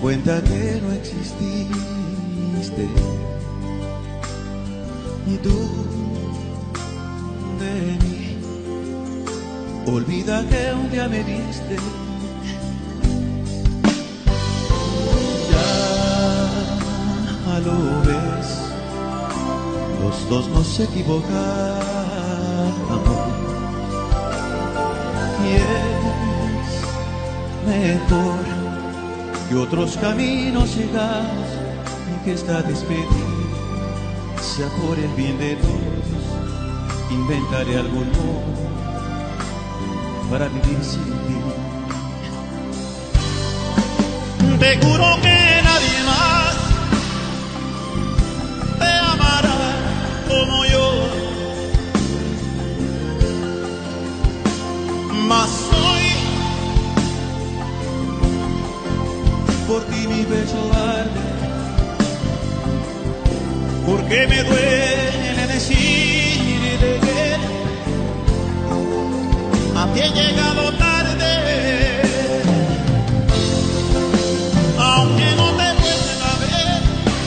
cuenta que no exististe, y tú de mí. Olvida que un día me diste. Ya lo ves, los dos nos equivocamos, y es mejor que otros caminos sigamos, que esta despedida sea por el bien de todos. Inventaré algún modo para vivir sin ti. Te juro que nadie más te amará como yo, mas hoy por ti mi pecho arde, porque me duele decirte que a ti he llegado tarde, aunque no te vuelva a ver.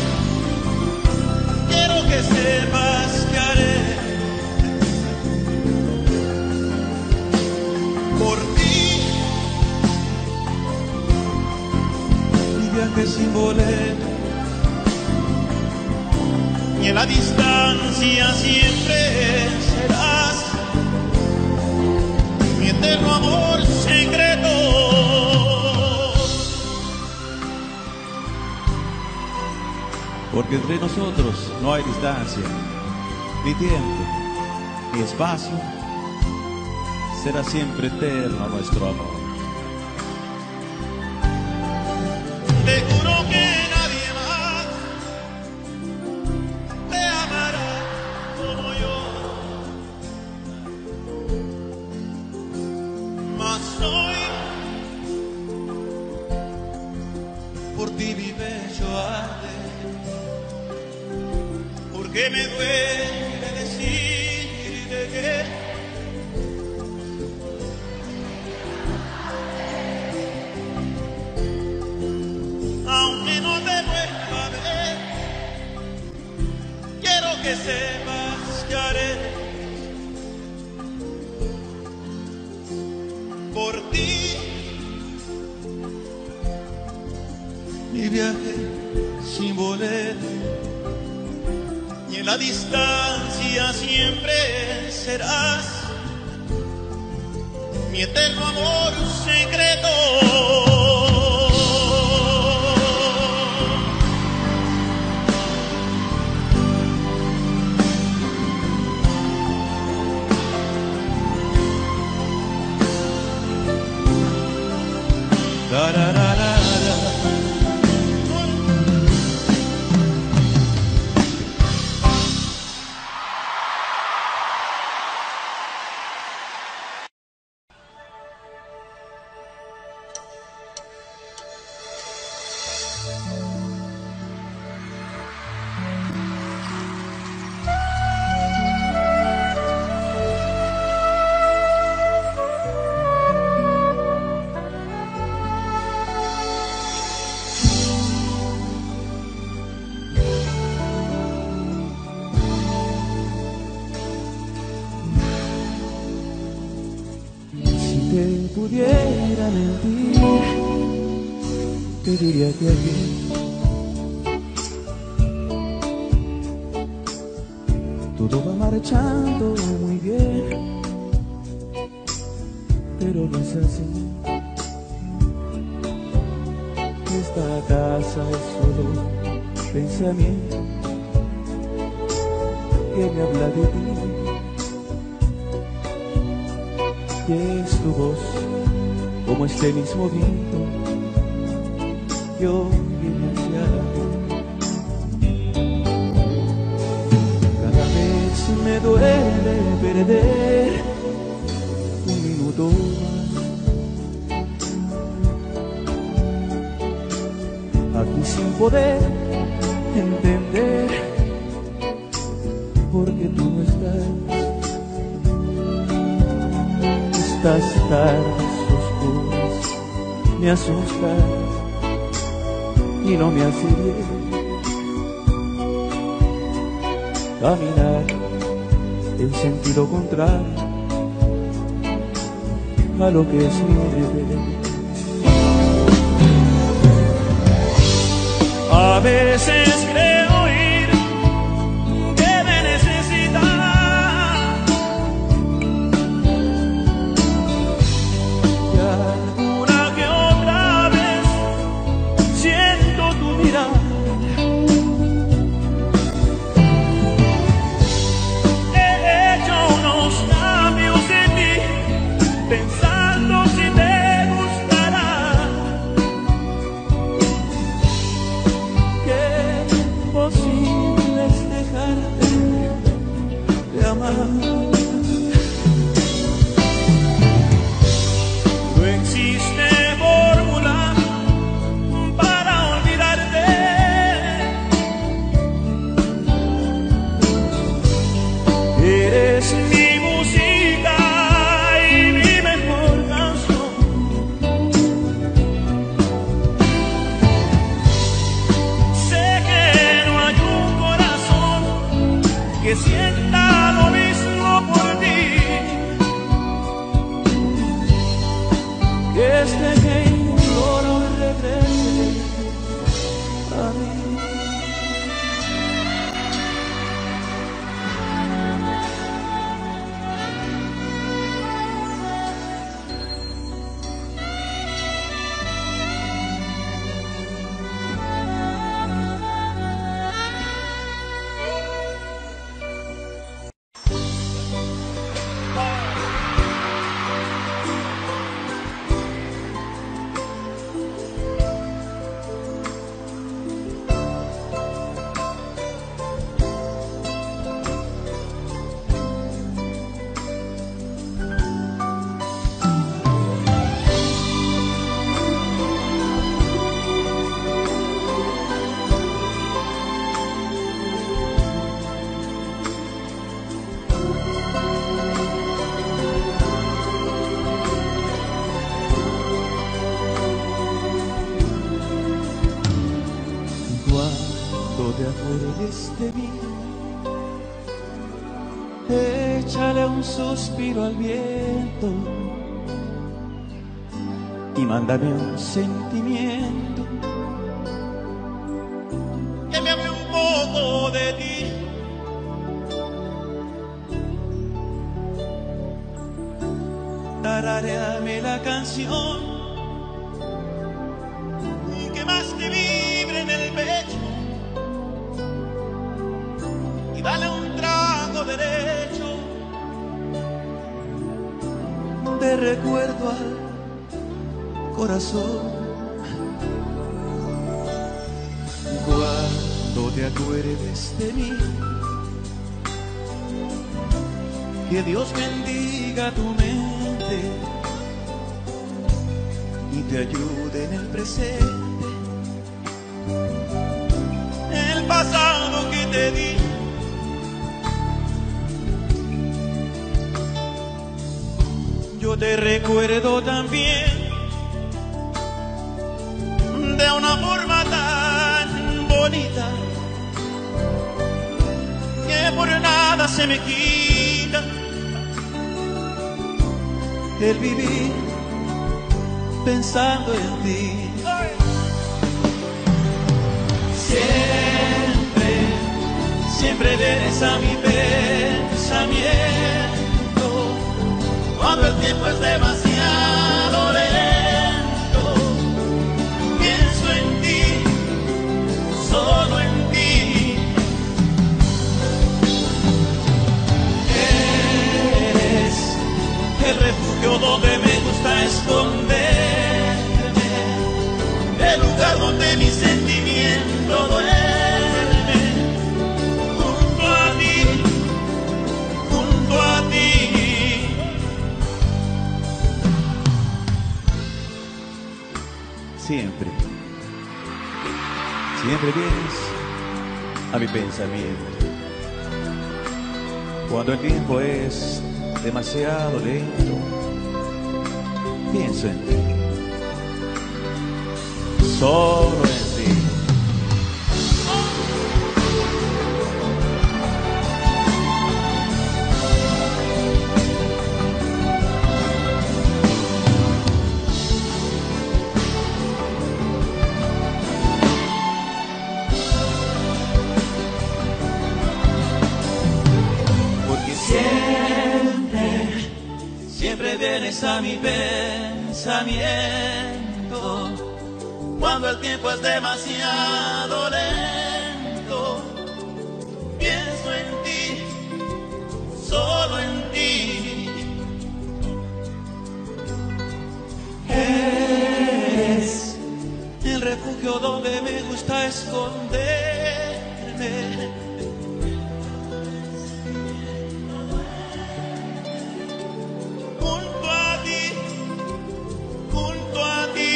Quiero que sepas que haré por ti mi viaje sin boleto, y en la distancia siempre serás mi eterno amor secreto. Porque entre nosotros no hay distancia, ni tiempo, ni espacio. Será siempre eterno nuestro amor. Te juro que nadie más te amará como yo, mas hoy por ti mi pecho arde, porque me duele decirte que aunque no te vuelva a ver, quiero que sepas que haré por ti mi viaje sin boleto, y en la distancia siempre serás mi eterno amor secreto. Da, da, da, da, da. Te pudiera mentir, te diría que aquí todo va marchando muy bien, pero no es así. Esta casa es solo pensamiento que me habla de ti. Y es tu voz, como este mismo viento, yo vine hacia ti. Cada vez me duele perder un minuto más, aquí sin poder entender por qué tú no estás. Estas tardes oscuras me asustan y no me hace bien caminar en sentido contrario a lo que es mi deber. A veces creo oír que me necesitas, y alguna que otra vez siento tu mirada. He hecho unos cambios en ti, pensando si te gustará. Qué imposible es dejarte de amar. No existe fórmula para olvidarte. Eres mi música y mi mejor canción. Sé que no hay un corazón que sienta lo mismo por ti, que este que imploro regrese a mí. Cuando te acuerdes de mí, échale un suspiro al viento y mándame un sentimiento que me hable un poco de ti. Tararéame la canción que más te vibre en el pecho y dale un trago derecho de recuerdo al corazón. Cuando te acuerdes de mí, que Dios bendiga tu mente y te ayude en el presente. El pasado que te di, yo te recuerdo también de una forma tan bonita que por nada se me quita el vivir pensando en ti. Siempre, siempre vienes a mi pensamiento cuando el tiempo es demasiado lento. Pienso en ti, solo en ti. Eres el refugio donde me gusta esconderme, el lugar donde mi sentimiento duerme, junto a ti, junto a ti. Siempre, siempre vienes a mi pensamiento cuando el tiempo es demasiado lento. Pienso en ti, solo en ti. siempre vienes a mi pensamiento cuando el tiempo es demasiado lento. Pienso en ti, solo en ti. Eres el refugio donde me gusta esconderme. Junto a ti, junto a ti.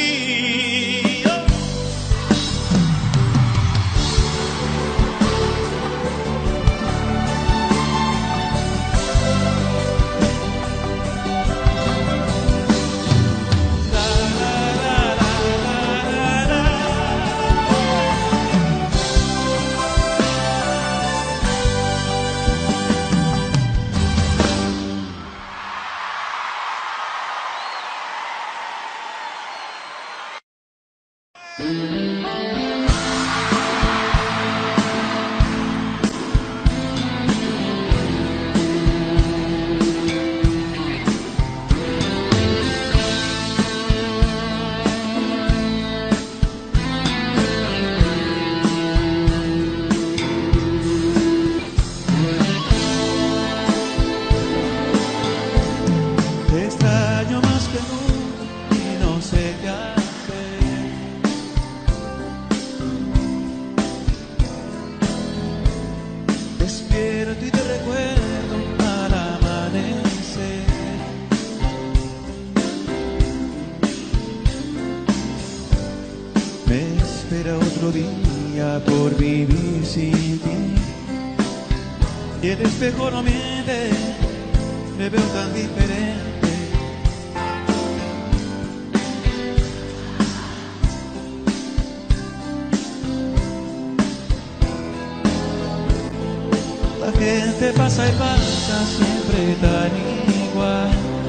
Te extraño más que nunca y no sé qué hacer. Despierto y te recuerdo al amanecer. Me espera otro día por vivir sin ti. Y el espejo no miente, me veo tan diferente. La gente pasa y pasa siempre tan igual.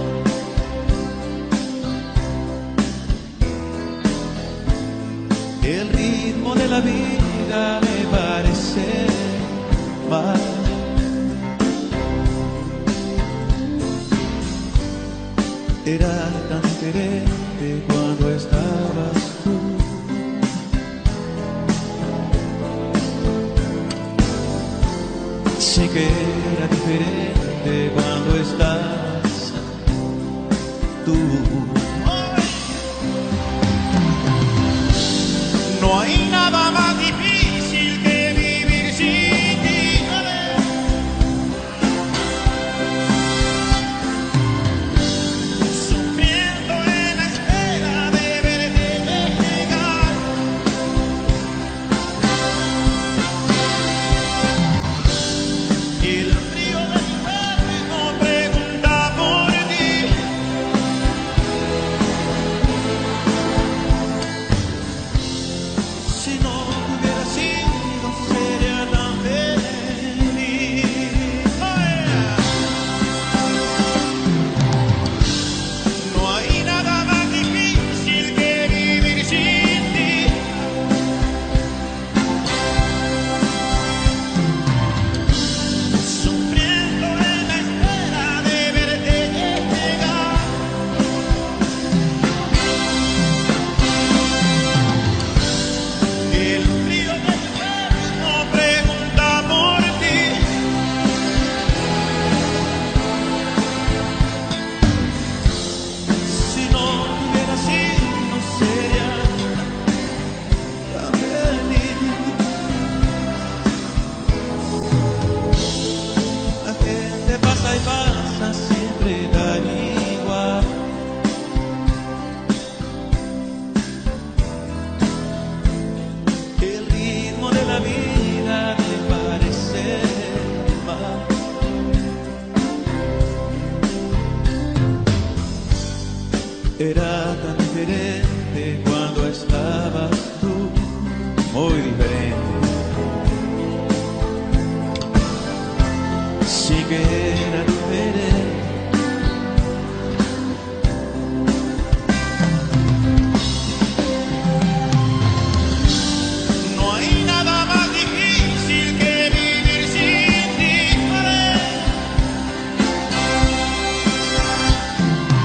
El ritmo de la vida me parece mal. Era tan diferente cuando estabas tú. Sí que era diferente cuando estabas tú. No hay nada más difícil que vivir sin ti. Sufriendo en la espera de verte llegar. Y el frío del invierno pregunta por ti. Si no hubiera sido, sería tan feliz. Oh, yeah. No hay nada más difícil que vivir sin ti. Sufriendo en la espera de verte llegar. El frío del invierno pregunta por ti. Si no hubiera sido, sería tan feliz. La gente pasa y pasa siempre tan igual. El ritmo de la vida me parece mal. Era tan diferente cuando estabas tú. Muy diferente. Sí que era diferente. No hay nada más difícil que vivir sin ti.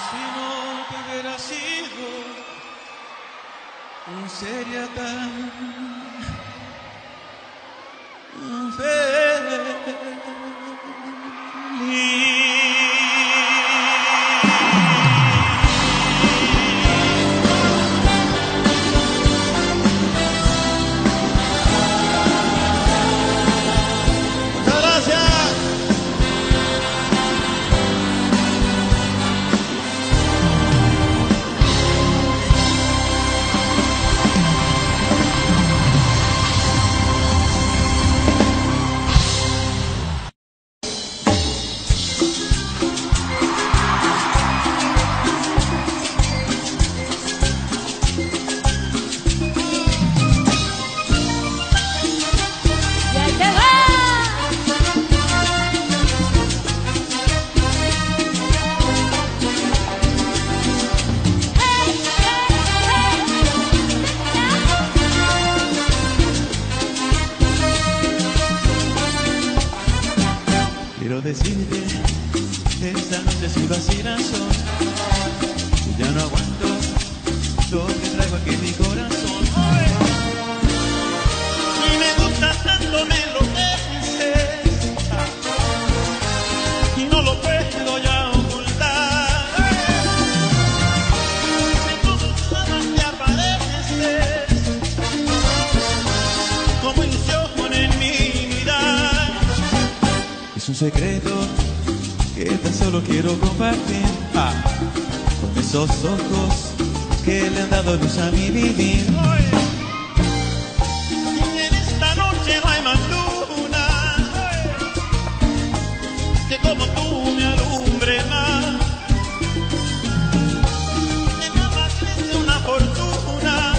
si no te hubiera sido, no sería tan feliz. Quiero decirte que esta noche si vacilas son, ya no aguanto lo que traigo aquí en mi corazón. Y me gusta tanto, me lo dices, y no lo puedo ya ocultar. Si tú nada te apareces como ilusión en mi mirar. Es un secreto que tan solo quiero compartir con esos ojos que le han dado luz a mi vivir. Y en esta noche no hay más luna que como tú me alumbre más. En nada crece una fortuna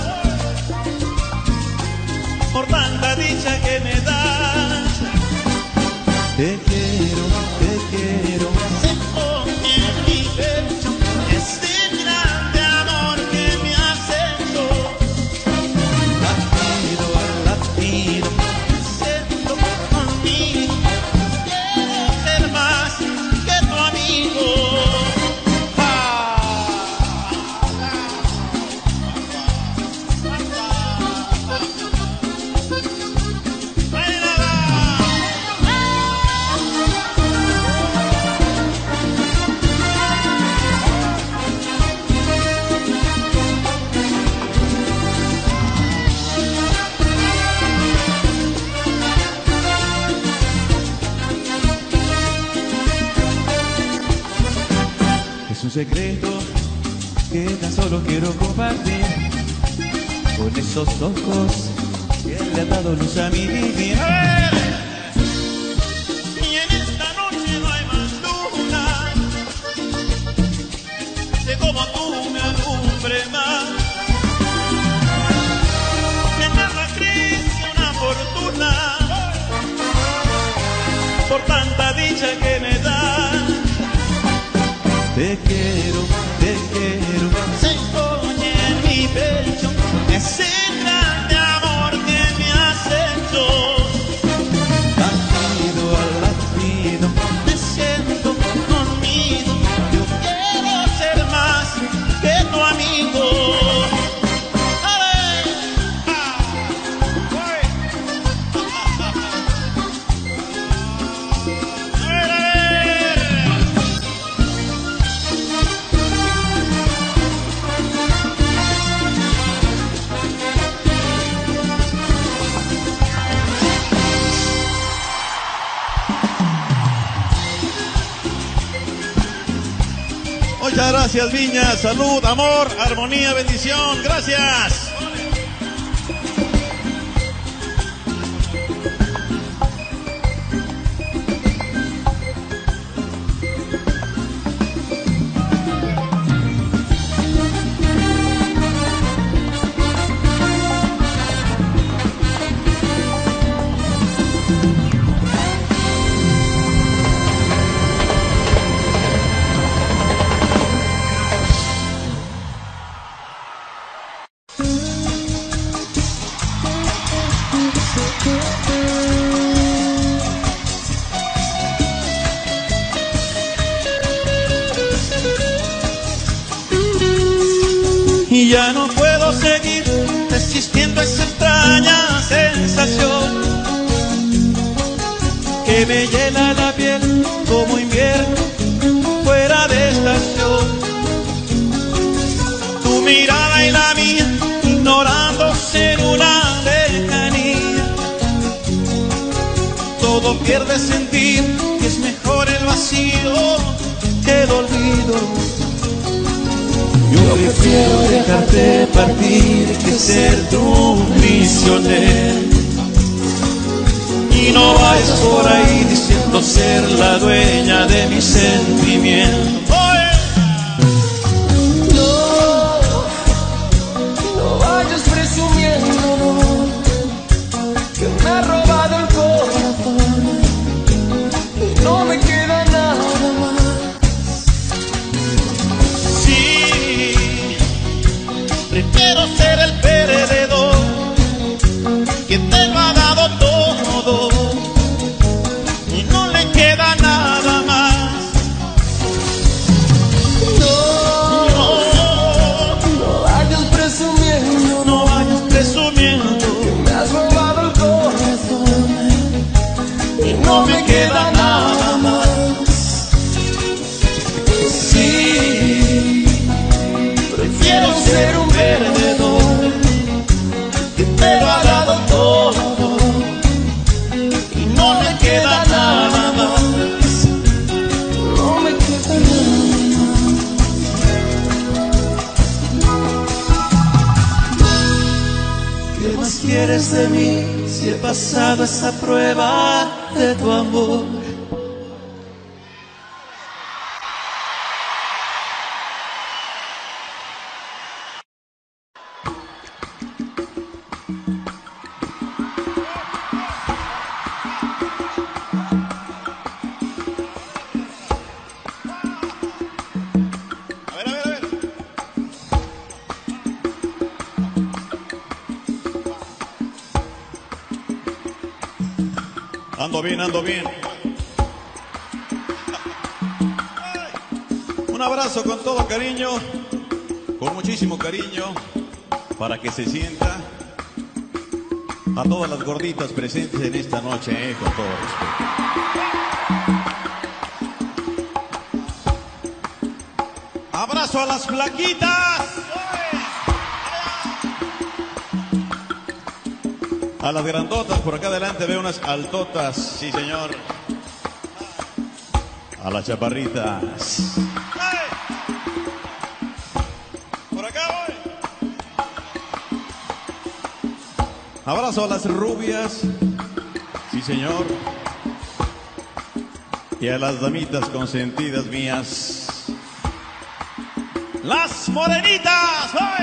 por tanta dicha que me das. Te quiero, se pone en mi pecho ese grande amor que me has hecho. Latido al latido, me siento conmigo. Quiero ser más que tu amigo. Es un secreto que tan solo quiero compartir con esos ojos que le han dado luz a mi vivir. Y en esta noche no hay más luna que como tú me alumbre más. En nada crece una fortuna por tanta dicha que me das. Te quiero, se pone en mi pecho ese grande amor que me has hecho. Latido al latido, me siento conmigo. Yo quiero ser más que tu amigo. Muchas gracias, Viña. Salud, amor, armonía, bendición. Gracias. Ya no puedo seguir resistiendo esa extraña sensación que me llena la piel como invierno fuera de estación. Tu mirada y la mía ignorándose en una lejanía. Todo pierde sentido y es mejor el vacío que el olvido. Yo prefiero dejarte partir que ser tu prisionero. Y no vayas por ahí diciendo ser la dueña de mis sentimientos. No vayas presumiendo que me has robado el corazón y no me queda nada más. Prefiero ser el perdedor que te lo ha dado todo y no le queda nada más. No vayas presumiendo, no vayas presumiendo que me has robado el corazón y no me queda nada más. Sí, prefiero ser un perdedor que te lo ha dado todo y no le queda nada más. No me queda nada más. ¿Qué más quieres de mí si he pasado esa prueba de tu amor? Ando bien, ando bien. Un abrazo con todo cariño, con muchísimo cariño, para que se sienta a todas las gorditas presentes en esta noche, con todo respeto. Abrazo a las flaquitas. A las grandotas, por acá adelante veo unas altotas, sí señor. A las chaparritas. Por acá voy. Abrazo a las rubias, sí señor. Y a las damitas consentidas mías. Las morenitas, ¡ay!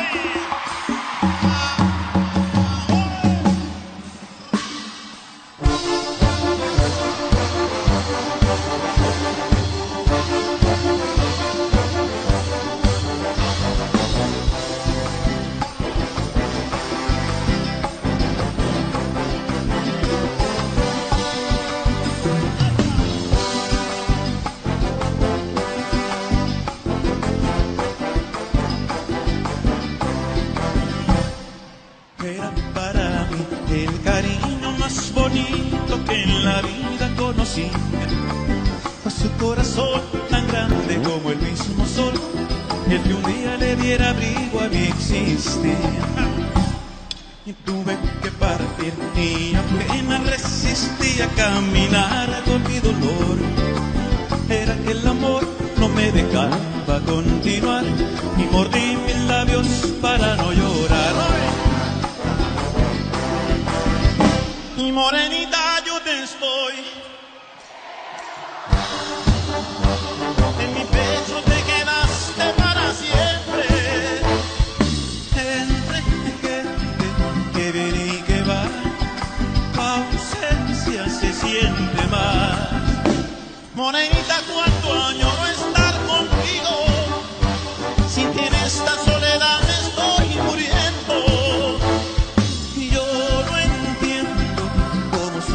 Era para mí el cariño más bonito que en la vida conocí. Fue su corazón tan grande como el mismo sol, el que un día le diera abrigo a mi existir. Y tuve que partir y apenas resistí a caminar con mi dolor. Era que el amor no me dejaba continuar y mordí mis labios para no llorar. Y morenita, yo te estoy. En mi pecho te quedaste para siempre. Entre que viene y que va, tu ausencia se siente más. Morenita, cuánto añoro estar contigo. Si tienes esta soledad me estoy muriendo. Y yo no entiendo cómo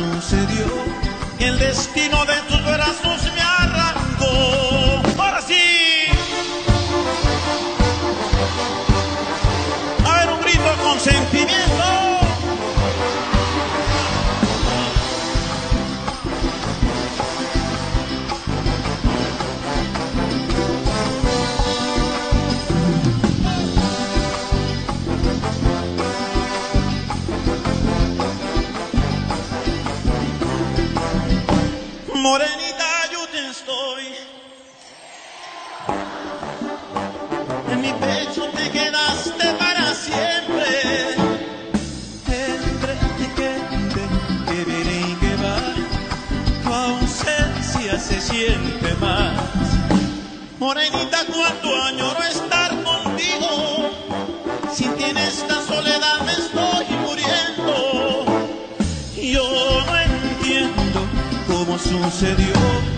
mi pecho te quedaste para siempre. Entre que viene y que va, tu ausencia se siente más. Morenita, cuánto añoro estar contigo. Sin ti en esta soledad me estoy muriendo. Yo no entiendo cómo sucedió.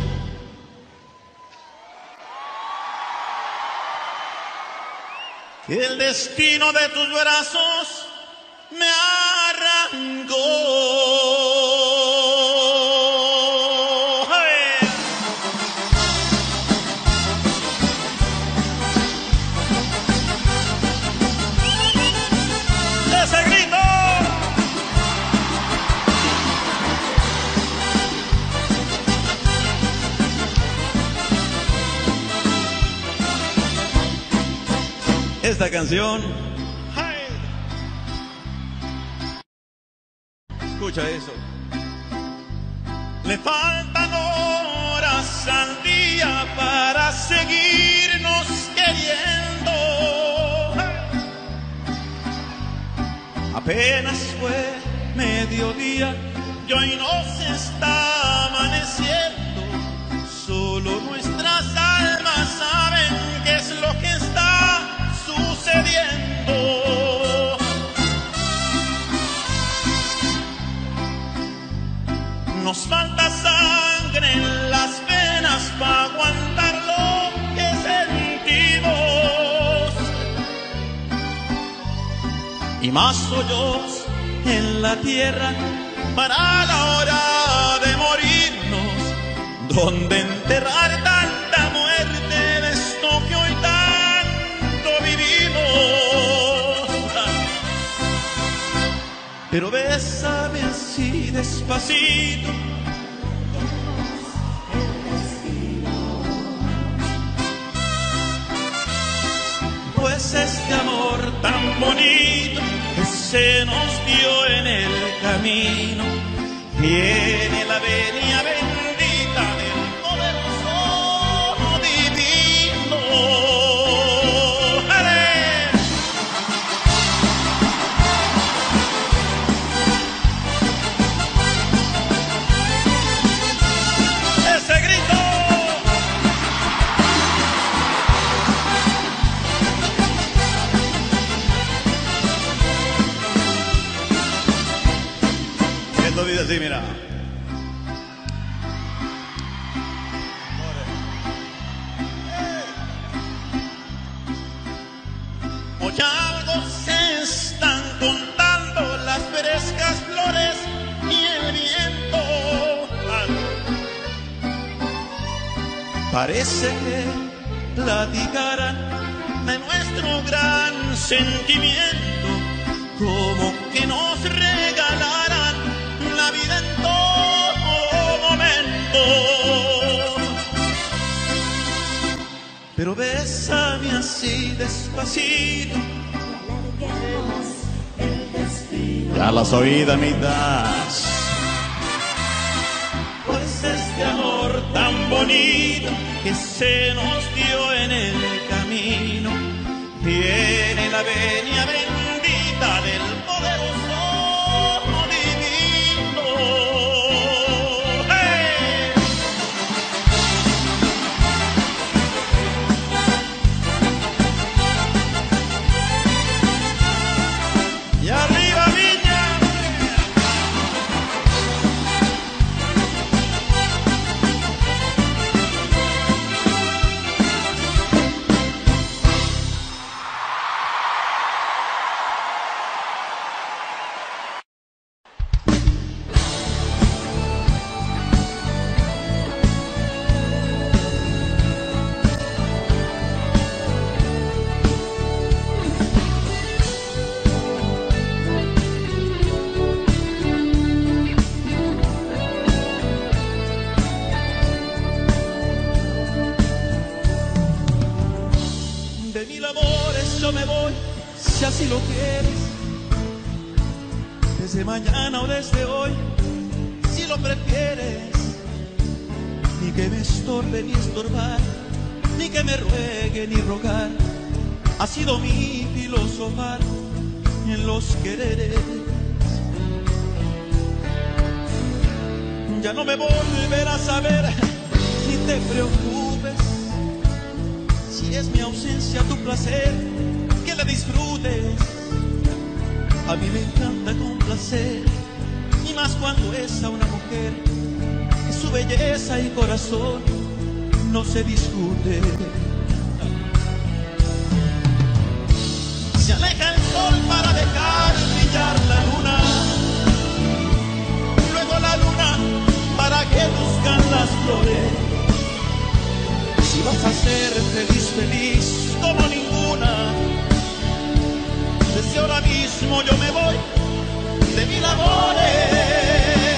Que el destino de tus brazos me arrancó. ¡Ese grito! Esta canción, ¡ay! Escucha eso. Le faltan horas al día para seguirnos queriendo. ¡Ay! Apenas fue mediodía y hoy nos está amaneciendo. Solo nuestras almas saben qué es lo que está sucediendo. Nos falta sangre en las venas para aguantar lo que sentimos, y más hoyos en la tierra para la hora de morirnos, donde enterrar tanta muerte de esto que hoy tanto vivimos. Pero bésame así despacito, pues este amor tan bonito que se nos dio en el camino tiene la venia bendita del poderoso divino. ¡Ale! ¡Ese grito! Esto dice así, mira. Hoy algo se están contando las frescas flores y el viento. Parece que platicaran de nuestro gran sentimiento, como que nos regalaran la vida en todo momento. Pero bésame así despacito, ya las oídas mitad, pues este amor tan bonito que se nos dio en el camino tiene la venia bendita del poderoso divino. ¡Hey! Y arriba Viña. De mil amores yo me voy, si así lo quieres, desde mañana o desde hoy, si lo prefieres. Ni que me estorbe ni estorbar, ni que me ruegue ni rogar, ha sido mi filosofar en los quereres. Ya no me volverás a ver, ni te preocupes. Si es mi ausencia tu placer, que la disfrutes. A mí me encanta complacer, y más cuando es a una mujer que su belleza y corazón no se discute. Se aleja el sol para dejar brillar la luna, luego la luna para que luzcan las flores. Si vas a ser feliz, feliz como ninguna, desde ahora mismo yo me voy de mil amores.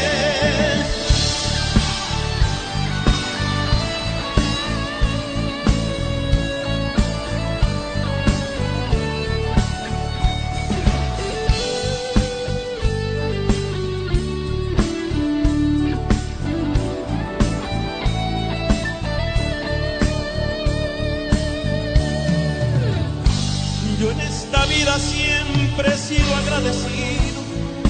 Yo en esta vida siempre he sido agradecido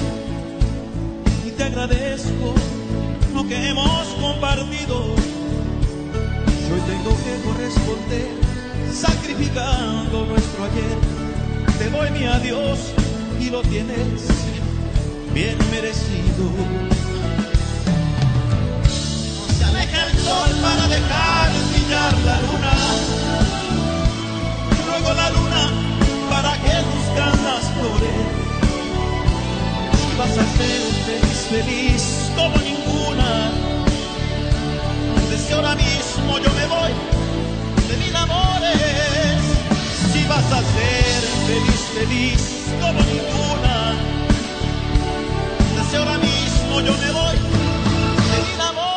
y te agradezco lo que hemos compartido. Yo tengo que corresponder sacrificando nuestro ayer. Te doy mi adiós y lo tienes bien merecido. Se aleja el sol para dejar brillar la luna, luego la luna para que luzcan las flores. Si vas a ser feliz, feliz como ninguna, desde ahora mismo yo me voy de mil amores. Si vas a ser feliz, feliz como ninguna, desde ahora mismo yo me voy de mil amores.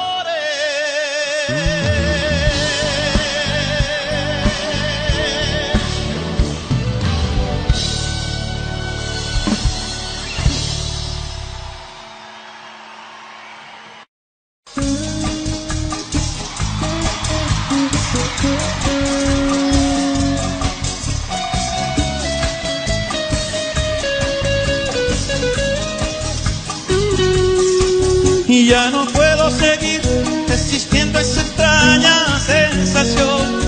Y ya no puedo seguir resistiendo esa extraña sensación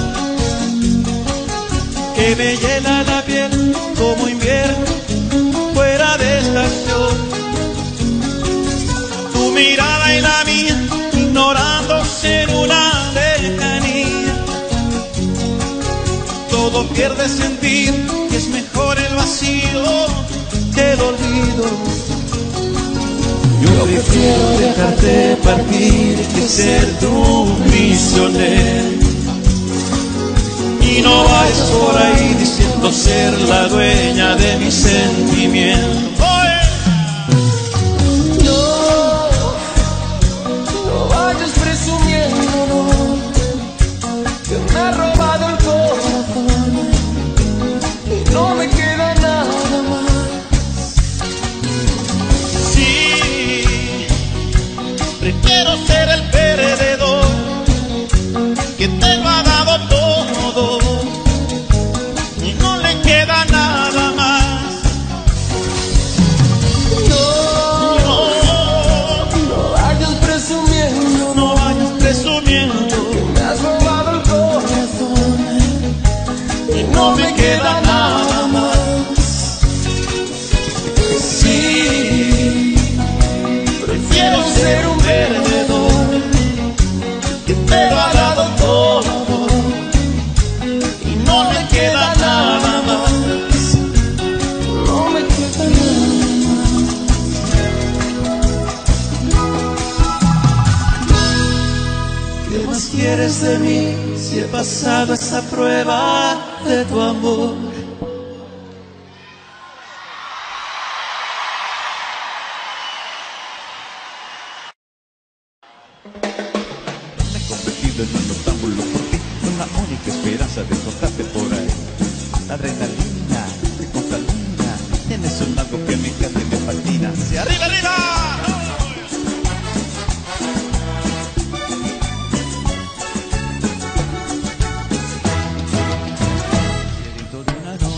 que me hiela la piel como invierno fuera de estación. Tu mirada y la mía ignorándose en una lejanía, todo pierde sentido y es mejor el vacío que el olvido. Yo prefiero dejarte partir que ser tu prisionero. Y no vayas por ahí diciendo ser la dueña de mis sentimientos. No vayas presumiendo que me has robado el corazón y no me queda nada más. Prefiero ser el perdedor que te lo ha dado todo y no le queda nada más. No vayas presumiendo, No vayas presumiendo que me has robado el corazón y no me queda nada más. Sí, prefiero ser un perdedor que te lo ha dado todo y no le queda nada más. no me queda nada más. ¿Qué más quieres de mí si he pasado esa prueba de tu amor? Me he convertido en un noctámbulo por ti, una única esperanza de encontrarte por ahí. La adrenalina, te contamina, tienes un algo que me encanta y me fascina. ¡Sí, arriba, arriba! Dentro de una noche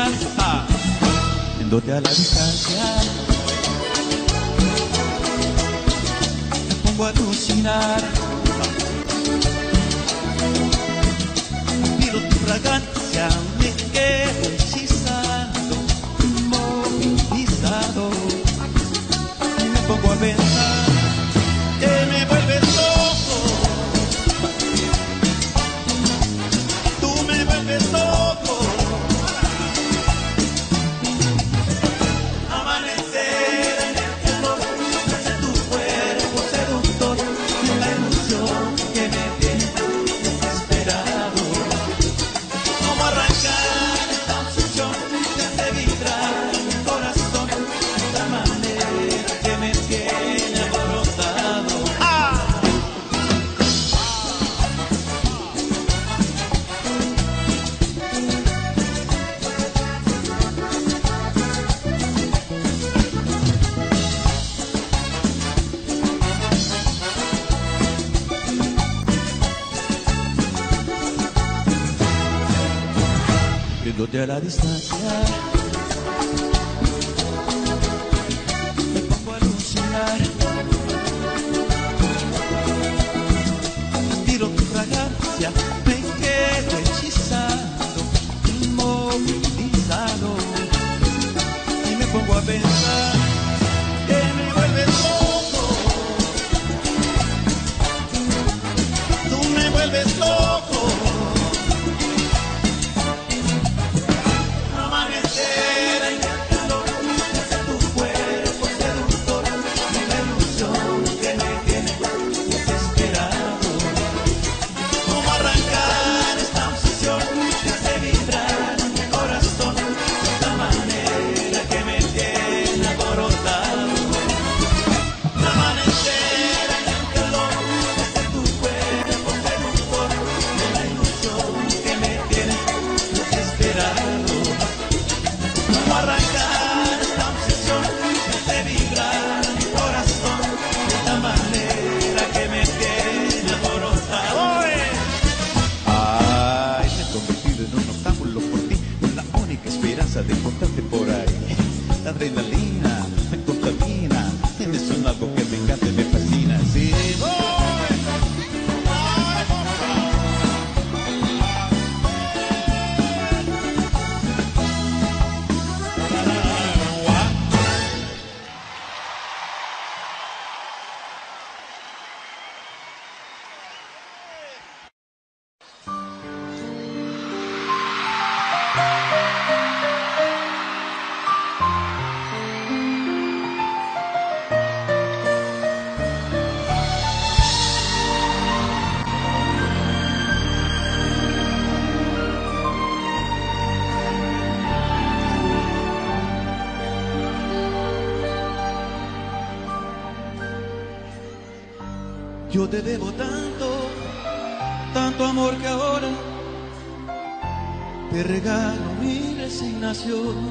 Viéndote a la distancia, me pongo a alucinar. Miro tu fragancia, me quedo hechizado, inmovilizado. Y me pongo a pensar que me vuelves loco. Tú me vuelves loco. Amanecer en el calor de tu cuerpo seductor, en la ilusión que me tiene desesperado. Cómo arrancar esta obsesión que hace vibrar mi corazón de esta manera que me tiene alborotado. Viéndote a la distancia, me pongo a alucinar. Respiro tu fragancia, me quedo hechizado, inmovilizado. Y me pongo a pensar que me vuelves loco. Tú me vuelves loco. Amanecer en el calor de tu cuerpo seductor, en la ilusión que me tiene desesperado. Cómo arrancar esta obsesión que hace vibrar mi corazón de esta manera que me tiene alborotado. Amanecer en el calor de tu cuerpo seductor, en la ilusión que me tiene desesperado. Cómo arrancar esta obsesión que hace vibrar mi corazón de esta manera que me tiene alborotado. Ay, me he convertido en un octámbulo por ti, la única esperanza de encontrarte por ahí. La adrenalina me contamina, tienes un algo que me encanta y me fascina. Sí, yo te debo tanto, tanto amor que ahora te regalo mi resignación.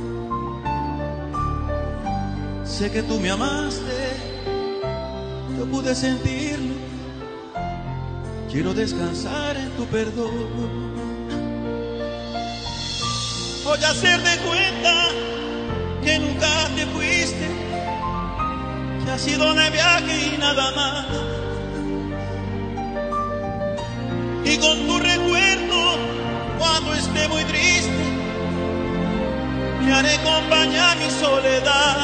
Sé que tú me amaste, yo pude sentirlo, quiero descansar en tu perdón. Voy a hacer de cuenta que nunca te fuiste, que ha sido de viaje y nada más. Y con tu recuerdo, cuando esté muy triste, me haré compañía a mi soledad.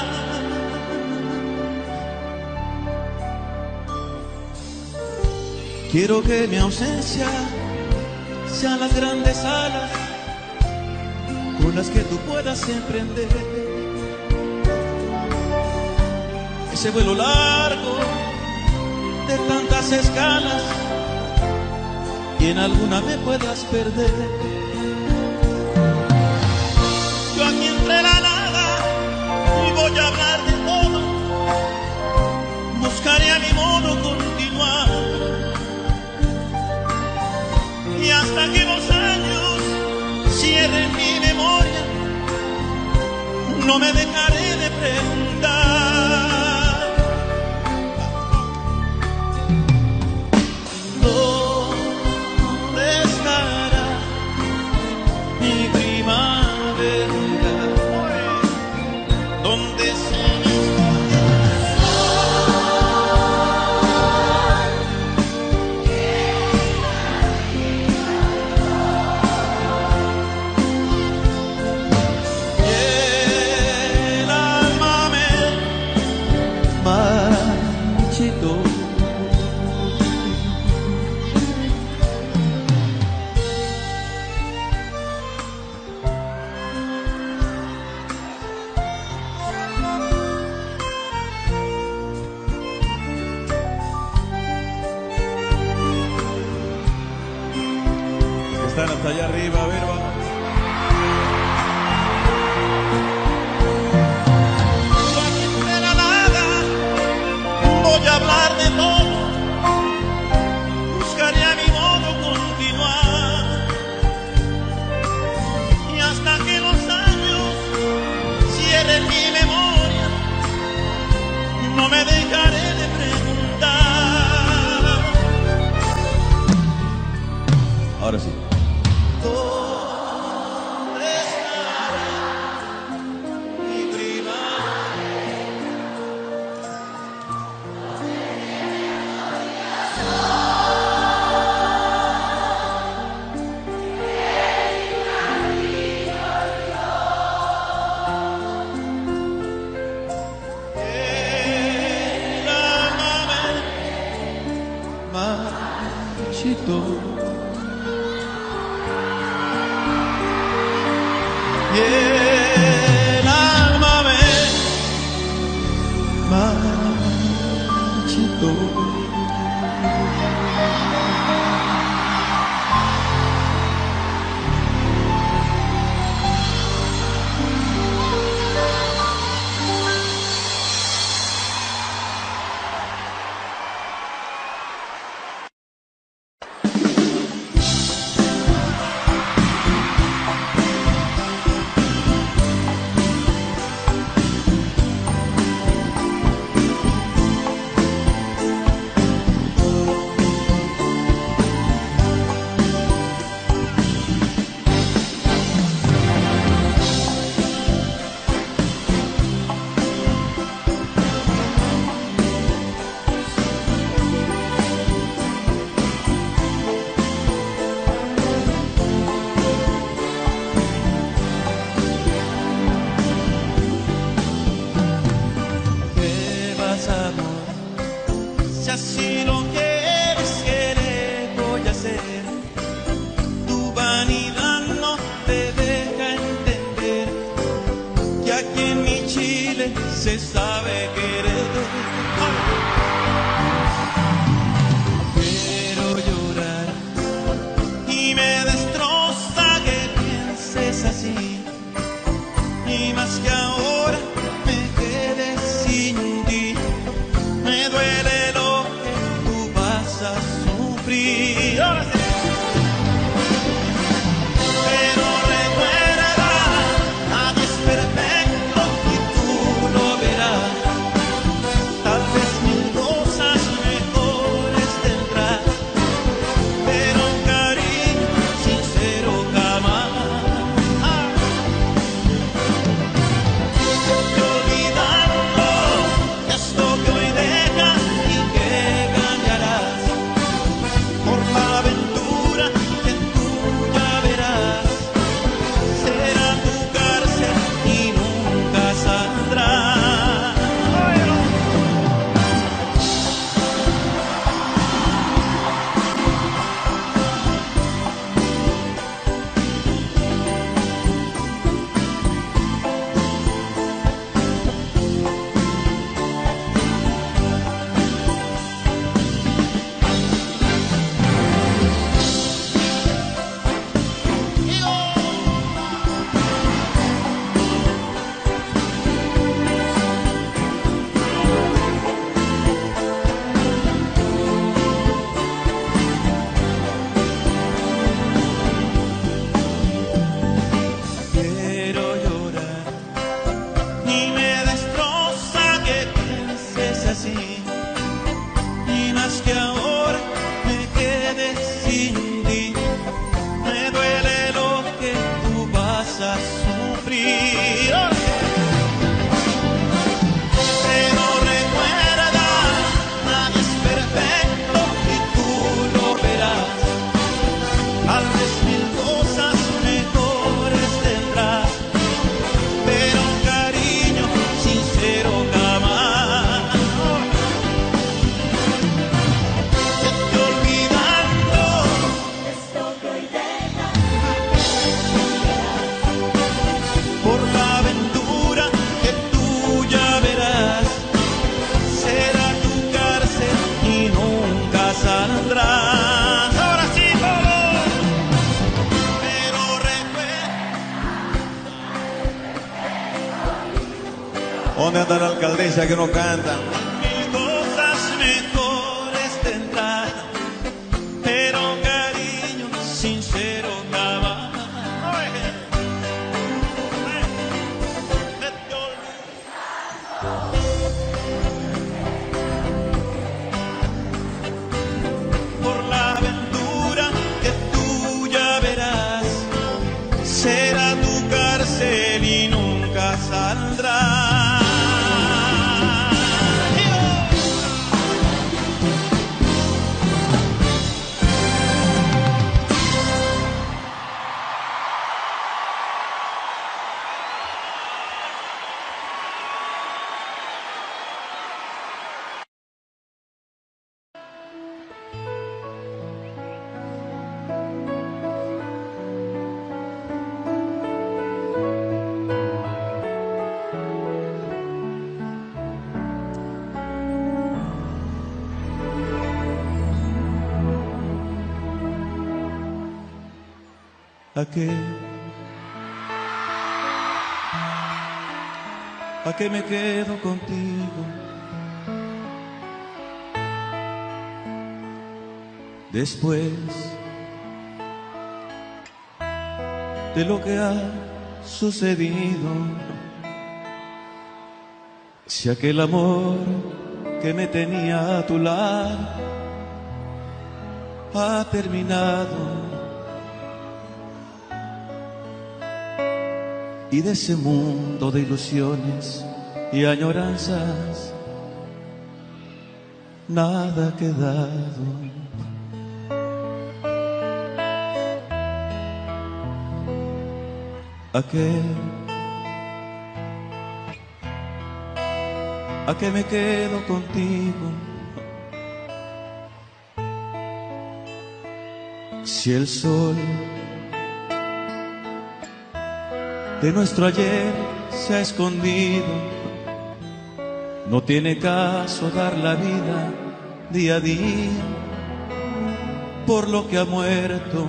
Quiero que mi ausencia sean las grandes alas con las que tú puedas emprender ese vuelo largo de tantas escalas, y en alguna me puedas perder. Yo aquí entre la nada y voy a hablar de todo, buscaré a mi modo continuar, y hasta que los años cierren mi memoria, no me dejaré de preguntar. ¿Dónde estará mi primavera? están hasta allá arriba, a ver, vamos. Yo aquí entre la nada voy a hablar de todo, buscaré a mi modo continuar, y hasta que los años cierren mi memoria, no me dejaré de preguntar. Ahora sí. ¿Dónde está mi primavera? El alma me marchitó. Y el alma me marchitó. Alicia que no canta. Mil cosas mejores tendrá, pero cariño sincero jamás. Por la aventura que tú ya verás, será tu cárcel y nunca saldrás. ¿A qué me quedo contigo? Después de lo que ha sucedido, si aquel amor que me tenía a tu lado ha terminado, y de ese mundo de ilusiones y añoranzas nada ha quedado. ¿A qué me quedo contigo? Si el sol de nuestro ayer se ha escondido, no tiene caso dar la vida día a día por lo que ha muerto,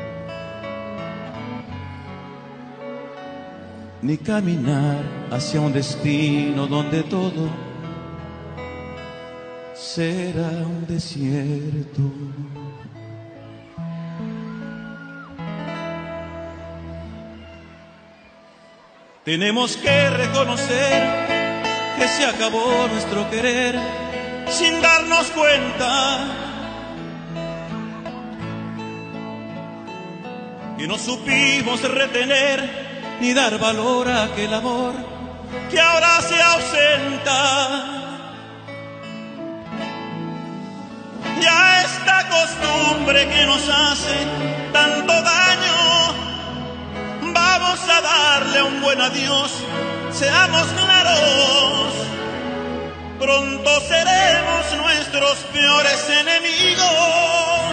ni caminar hacia un destino donde todo será un desierto. Tenemos que reconocer que se acabó nuestro querer sin darnos cuenta, que no supimos retener ni dar valor a aquel amor que ahora se ausenta. Ya esta costumbre que nos hace tanto daño, vamos a darle un buen adiós, seamos claros, pronto seremos nuestros peores enemigos.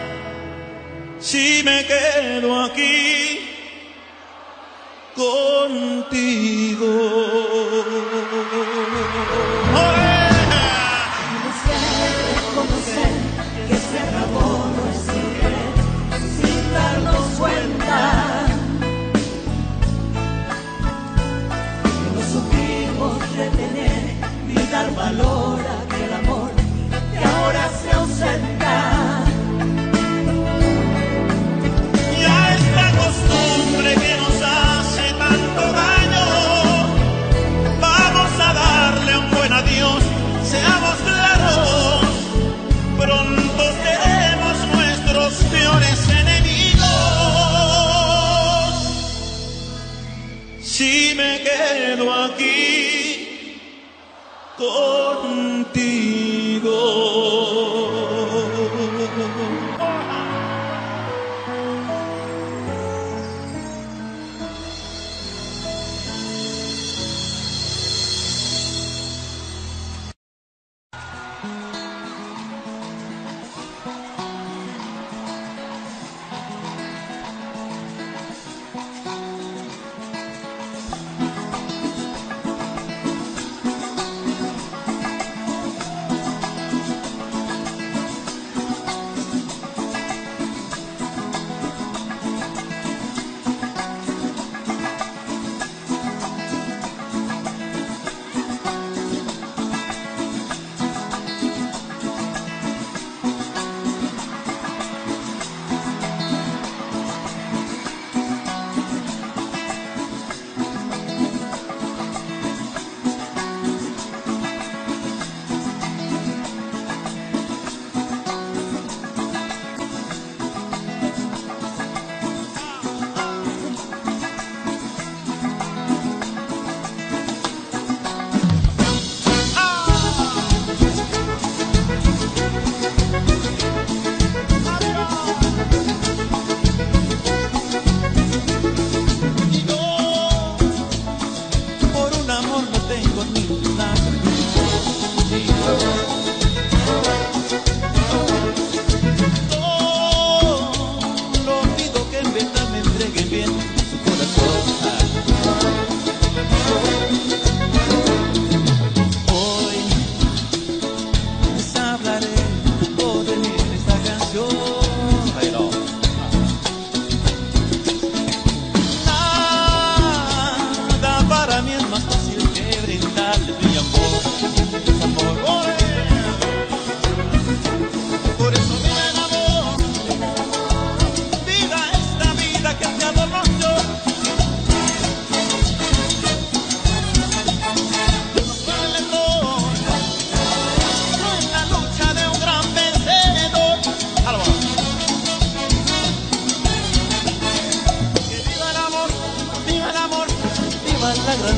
Si me quedo aquí contigo. Reconocer que se acabó nuestro querer sin darnos cuenta, que no supimos retener ni dar valor a aquel amor que ahora se ausenta. Ya esta costumbre que nos hace tanto daño, vamos a darle un buen adiós, seamos claros, pronto seremos nuestros peores enemigos. Si me quedo aquí contigo.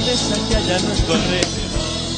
grandeza que hay a nuestro alrededor.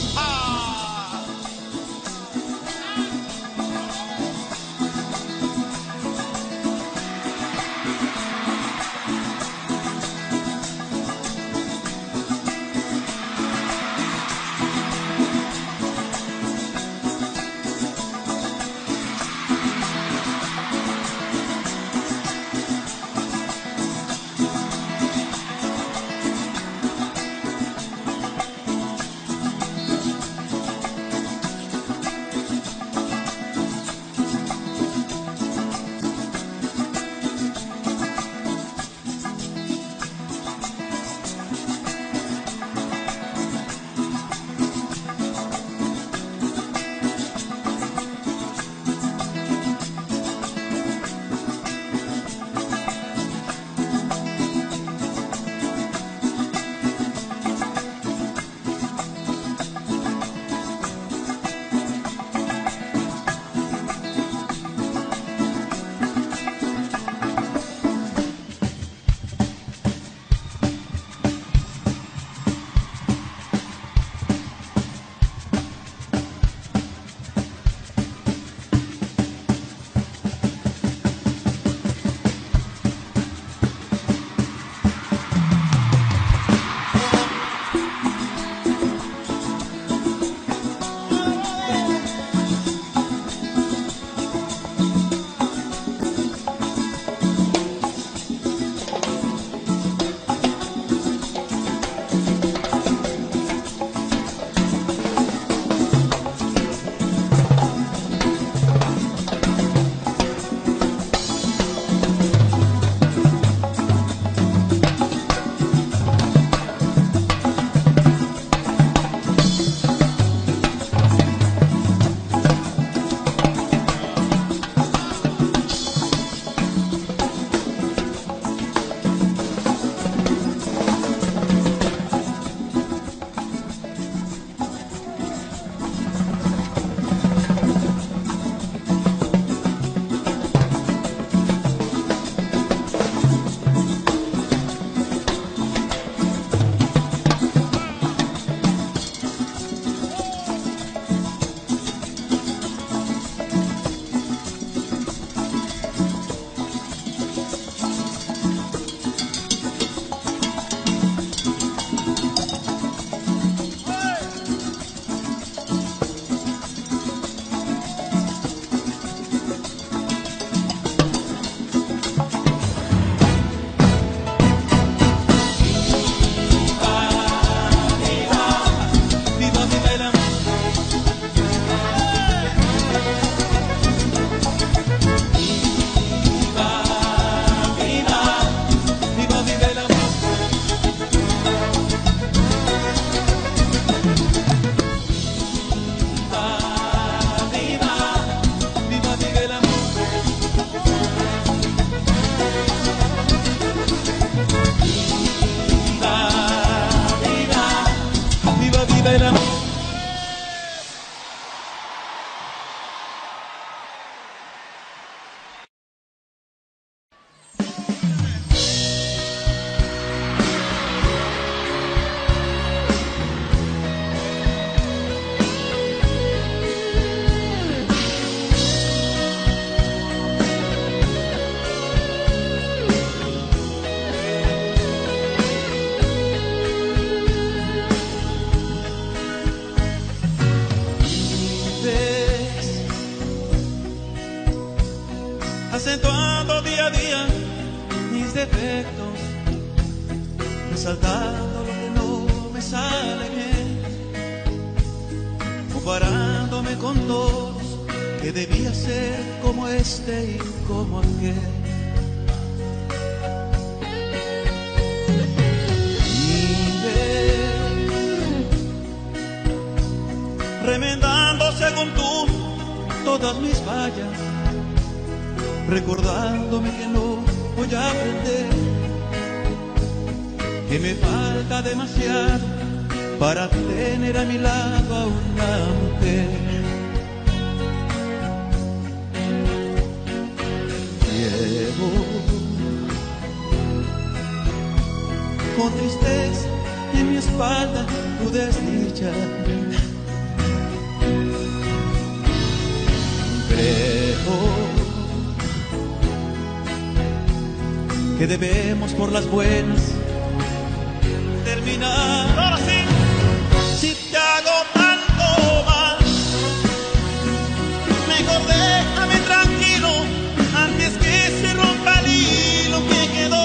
acentuando día a día mis defectos, resaltando lo que no me sale bien, comparándome con todos que debía ser como este y como aquel. Remendando según tú todas mis fallas, recordándome que no voy a aprender, que me falta demasiado para tener a mi lado a una mujer. Llevo con tristeza y en mi espalda tu desdicha. Creo que debemos por las buenas terminar. Ahora sí, si te hago tanto mal, mejor déjame tranquilo antes que se rompa el hilo que quedó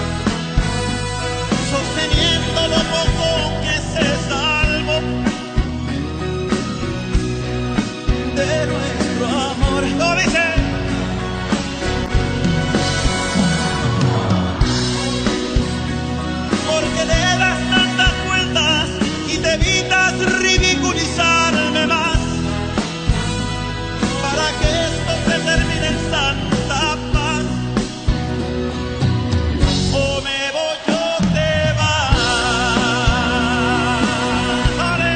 sosteniendo lo poco que se salvó de nuestro amor. ¿Cómo dice? Porque le das tantas vueltas y te evitas ridiculizarme más, para que esto se termine en santa paz. O me voy o te vas. ¡Vale!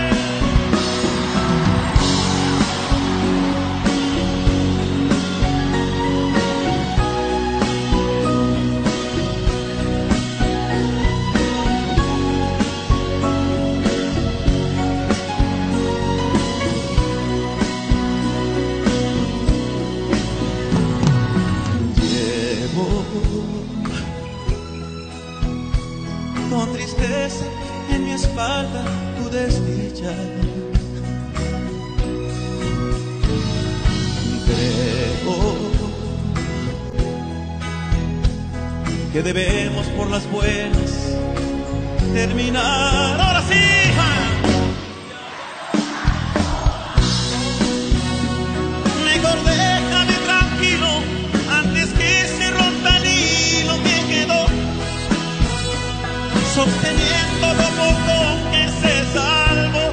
Con tristeza en mi espalda tu desdicha. Creo que debemos por las buenas terminar. Ahora sí. Mejor déjame tranquilo antes que se rompa el hilo que quedó sosteniendo lo poco que se salvó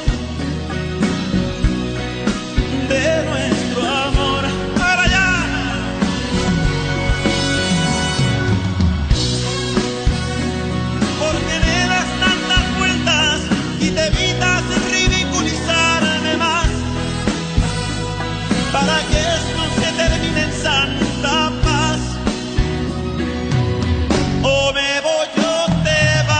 de nuestro amor. Para allá. Porque le das tantas vueltas y te evitas ridiculizarme más, para que esto se termine en santa paz. O me voy o te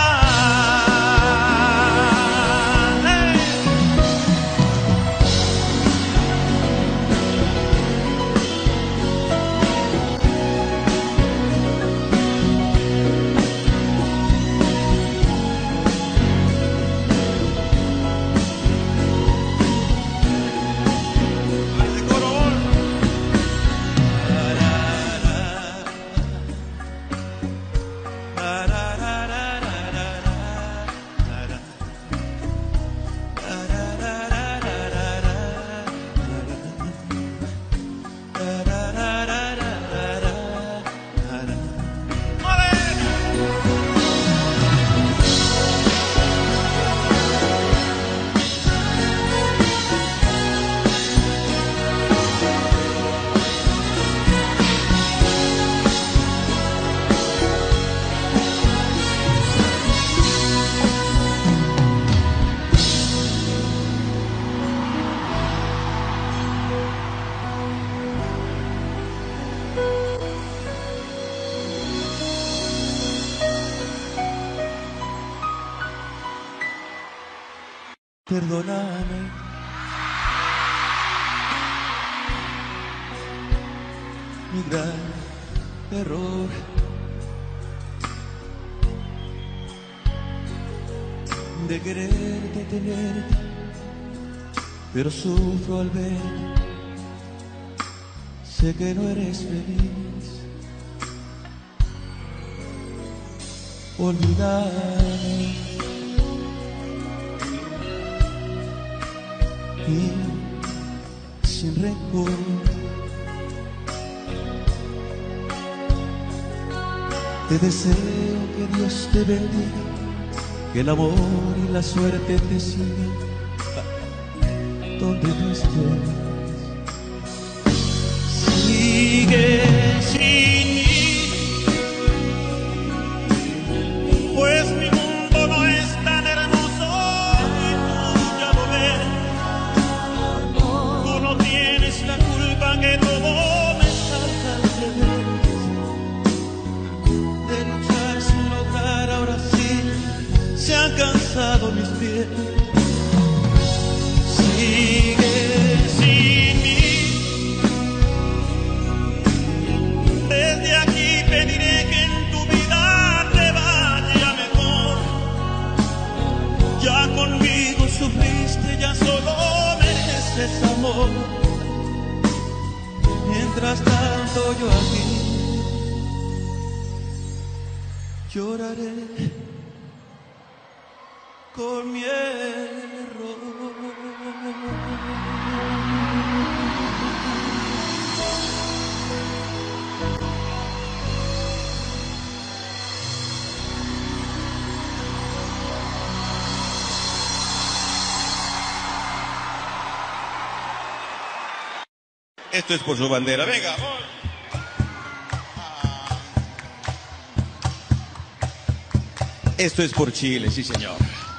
perdóname. Mi gran error, de quererte, tenerte, pero sufro al verte. Sé que no eres feliz. Olvídame y sin rencor te deseo que Dios te bendiga, que el amor y la suerte te sigan donde tú estés. Sigue sin mí, pues mi mundo no es tan hermoso y tú ya lo ves. Tú no tienes la culpa que todo me salga al revés. De luchar sin lograr, ahora sí se han cansado. amor. Mientras tanto yo aquí lloraré con mi error. Esto es por su bandera. Venga. Esto es por Chile, sí señor.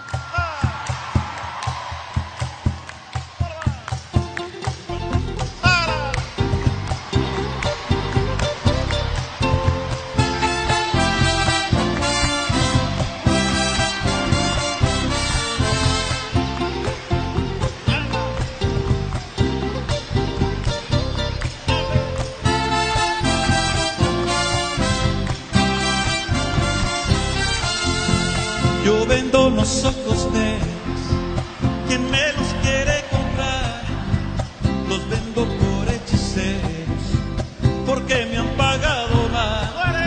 Yo vendo los ojos negros, quien me los quiere comprar, los vendo por hechiceros, porque me han pagado mal.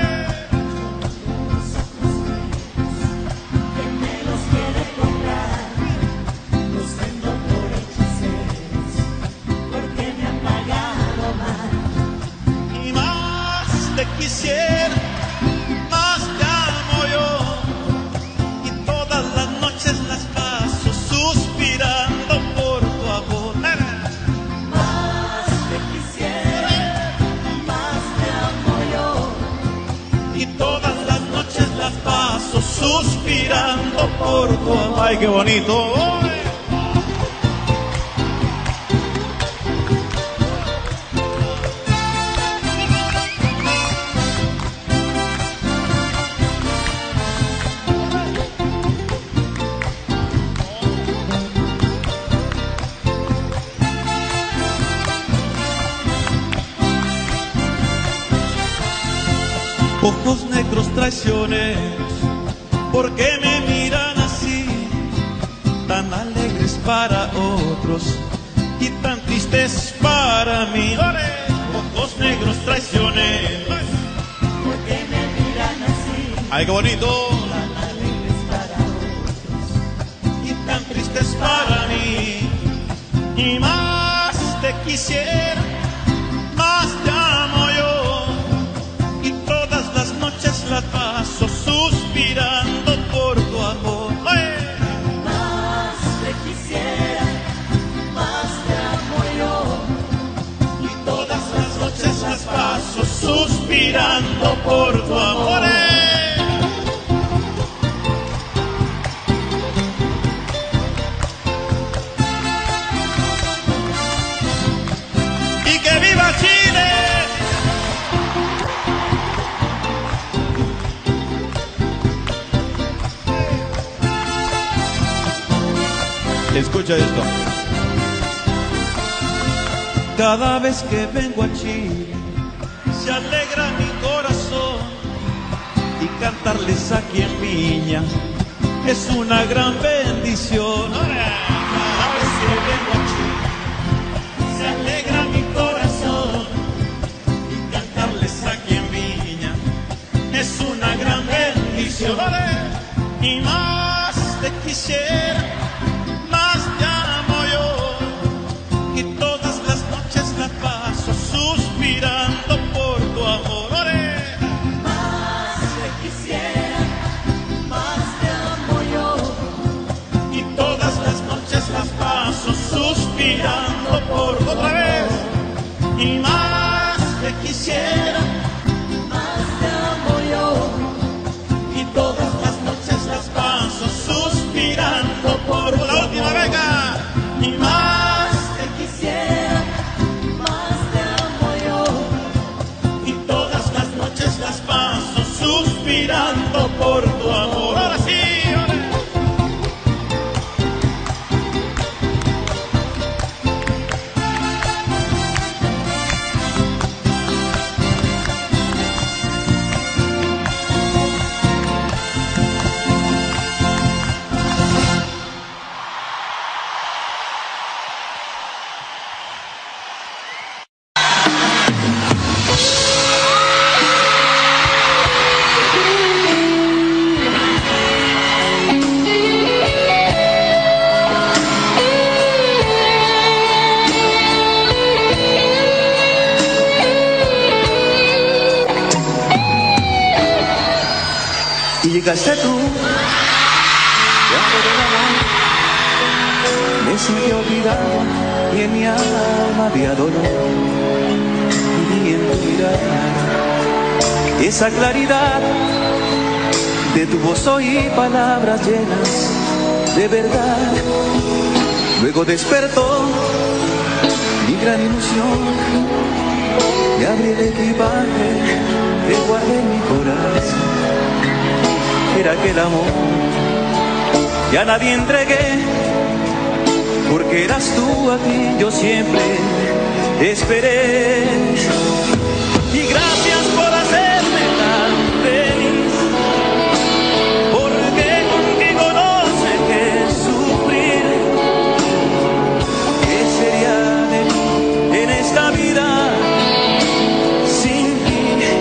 Quien me los quiere comprar, los vendo por hechiceros, porque me han pagado mal. Y más te quisiera, más te amo yo. Las noches las paso suspirando por tu amor. Más te quisiera, más te amo yo. Y todas las noches las paso suspirando por tu amor. Ay, qué bonito. Ojos negros traicioneros, ¿por qué me miran así? Tan alegres para otros y tan tristes para mí. Ojos negros traicioneros, ¿Por qué me miran así? ay, qué bonito. Tan alegres para otros. Y tan tristes para mí. Y más te quisiera, más te amo yo. Y todas las noches las paso suspirando por tu amor. Más te quisiera, más te amo yo. Y todas las noches las paso suspirando por tu amor. Y que viva Chile. Escucha esto. Cada vez que vengo a Chile se alegra mi corazón, y cantarles aquí en Viña es una gran bendición. Cada vez que vengo a Chile se alegra mi corazón, y cantarles aquí en Viña es una gran bendición. Y más te quisiera, más te amo yo. Y todas las noches la paso suspirando por tu amor. Más te quisiera, más te amo yo. Y todas las noches las paso suspirando por tu otra vez. Y más te quisiera, Más te amo yo. y todas las noches las paso suspirando por la última beca. Y más Te quisiera, más te amo yo. y todas las noches las paso suspirando por tu amor. Ahora sí, ahora. llegaste tú, cuando del amor me sentí olvidado y en mi alma había dolor. Y en tu mirada esa claridad de tu voz oí palabras llenas de verdad. Luego despertó mi gran ilusión y abrí el equipaje que guardé en mi corazón. Era aquel amor que a nadie entregué, porque eras tú a quien yo siempre esperé. Y gracias por hacerme tan feliz, porque contigo no sé qué sufrir. ¿Qué sería de mí en esta vida sin ti,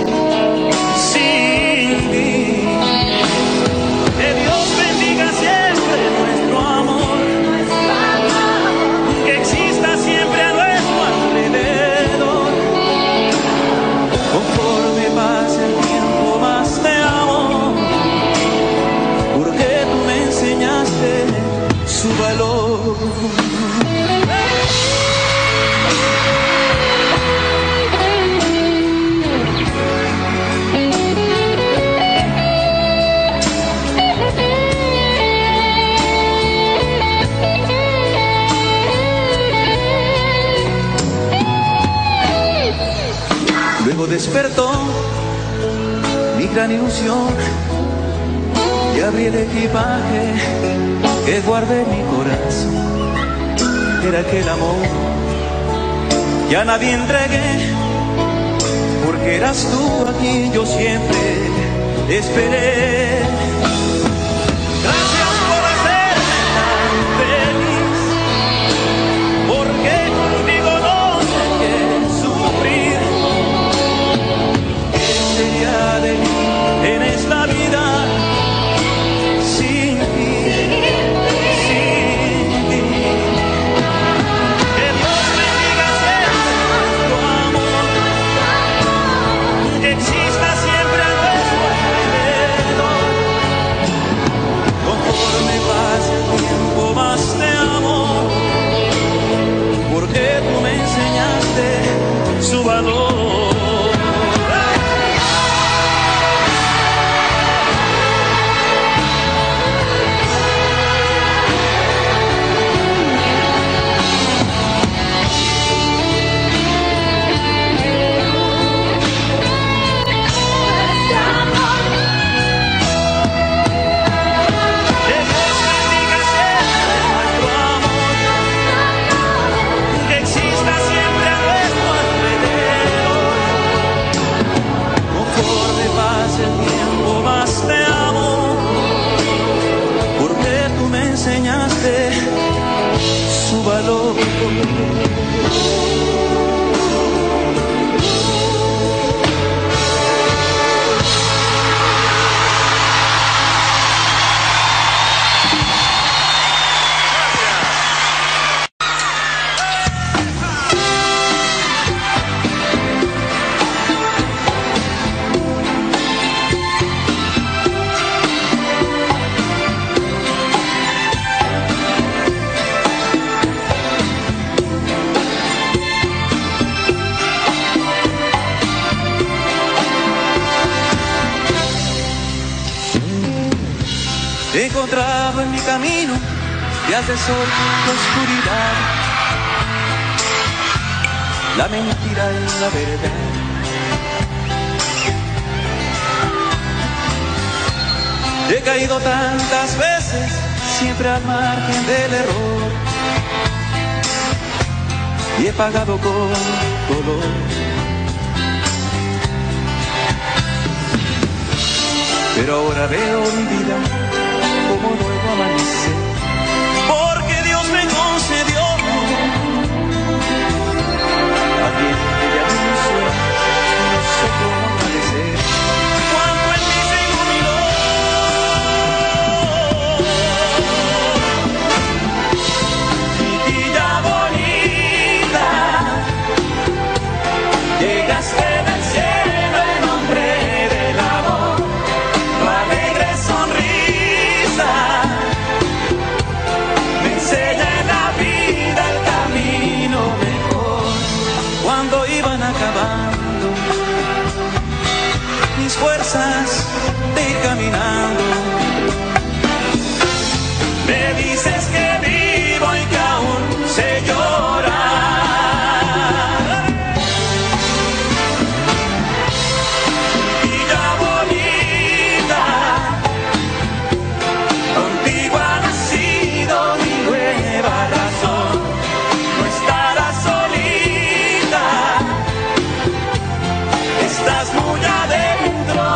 sin ti? Que Dios bendiga siempre nuestro amor, que exista siempre a nuestro alrededor. Conforme pase el tiempo más te amo, porque tú me enseñaste su valor. Luego despertó mi gran ilusión y abrí el equipaje que guardé en mi corazón. Era aquel amor que a nadie entregué, porque eras tú a quien yo siempre esperé. Gracias por hacerme tan feliz, porque contigo no sé qué sufrir. ¿Qué sería de mí en esta vida sin ti, sin ti? Que Dios bendiga siempre nuestro amor, que exista siempre a nuestro alrededor. Conforme pase el tiempo más te amo, porque tú me enseñaste su valor. Enseñaste su valor. He encontrado en mi camino días de sol y oscuridad, la mentira y la verdad. He caído tantas veces, siempre al margen del error, y he pagado con dolor. Pero ahora veo mi vida como nuevo amanecer, porque Dios me concedió a quien ella me hizo, no sé cómo agradecer cuánto en mí se iluminó. Chiquilla bonita, llegaste del cielo en nombre del amor, no alegres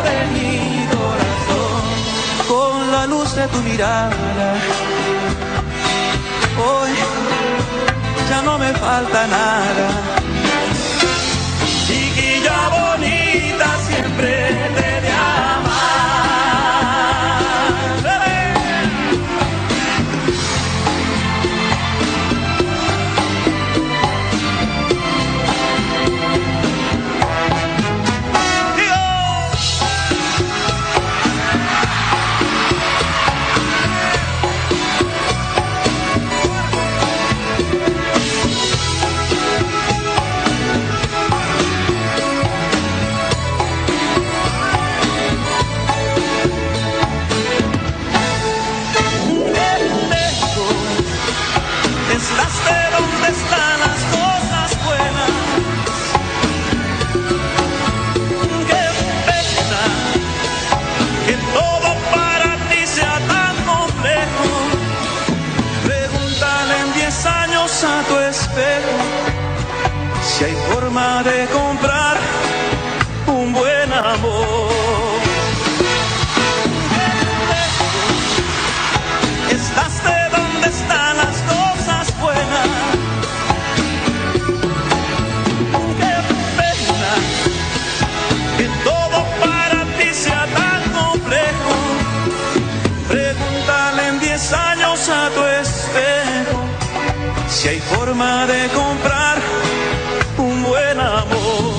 de mi corazón. Con la luz de tu mirada, hoy ya no me falta nada. Chiquilla bonita, siempre te de amar. Estás de donde están las cosas buenas. Qué pena que todo para ti sea tan complejo. Pregúntale en 10 años a tu espejo si hay forma de comprar un buen amor. Estás de donde están las cosas buenas. Qué pena que todo para ti sea tan complejo. Pregúntale en 10 años a tu espejo si hay forma de comprar un buen amor.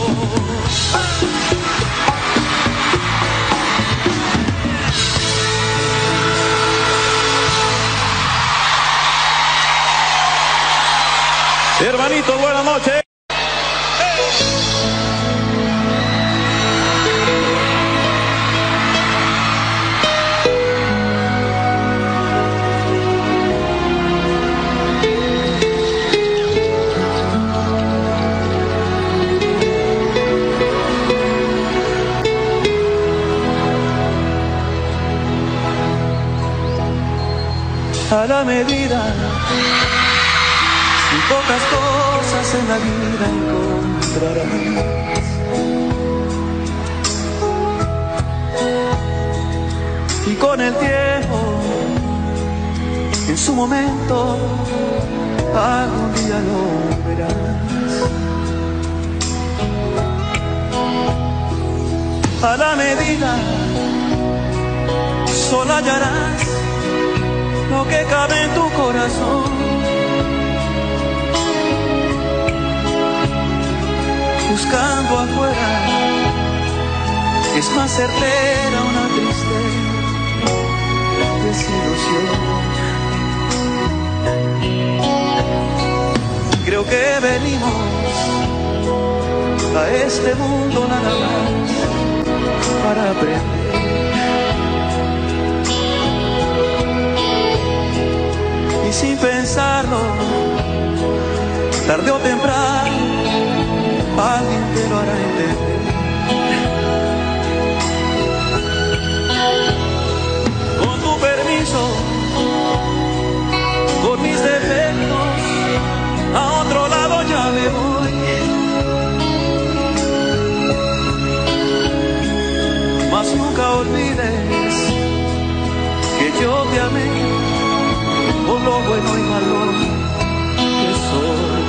Hermanito, buenas noches. A la medida, si pocas cosas en la vida encontrarás. Y con el tiempo, en su momento, algún día lo verás. A la medida, solo hallarás lo que cabe en tu corazón. Buscando afuera es más certera una triste desilusión. Creo que venimos a este mundo nada más para aprender. Y sin pensarlo, tarde o temprano, alguien te lo hará entender. Con tu permiso, con mis defectos, a otro lado ya me voy. Mas nunca olvides que yo te amé por lo bueno y malo que soy.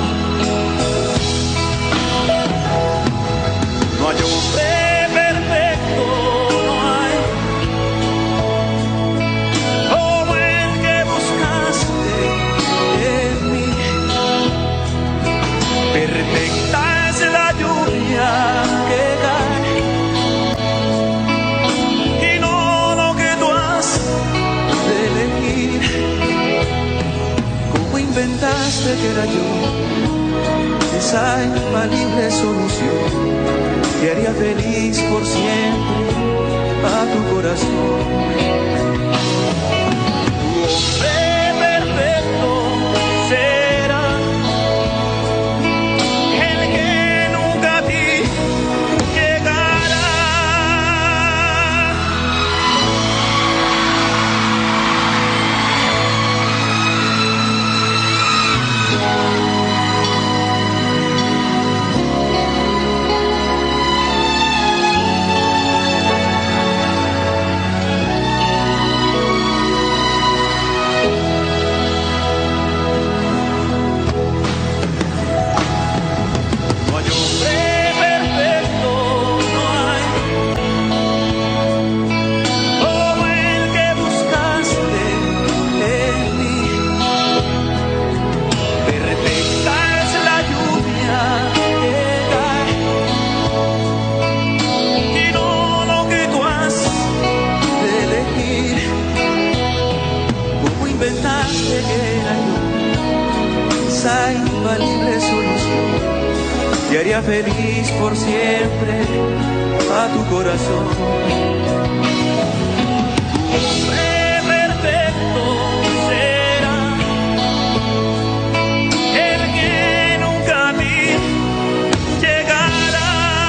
No hay hombre perfecto, no hay, como el que buscaste en mí. Perfecta es la lluvia que cae y no lo que tú has de elegir. ¿Cómo inventaste que era yo esa infalible solución que haría feliz por siempre a tu corazón? Tu hombre perfecto será el que nunca a ti llegará. haría feliz por siempre a tu corazón. Perfecto será el que nunca a ti llegará.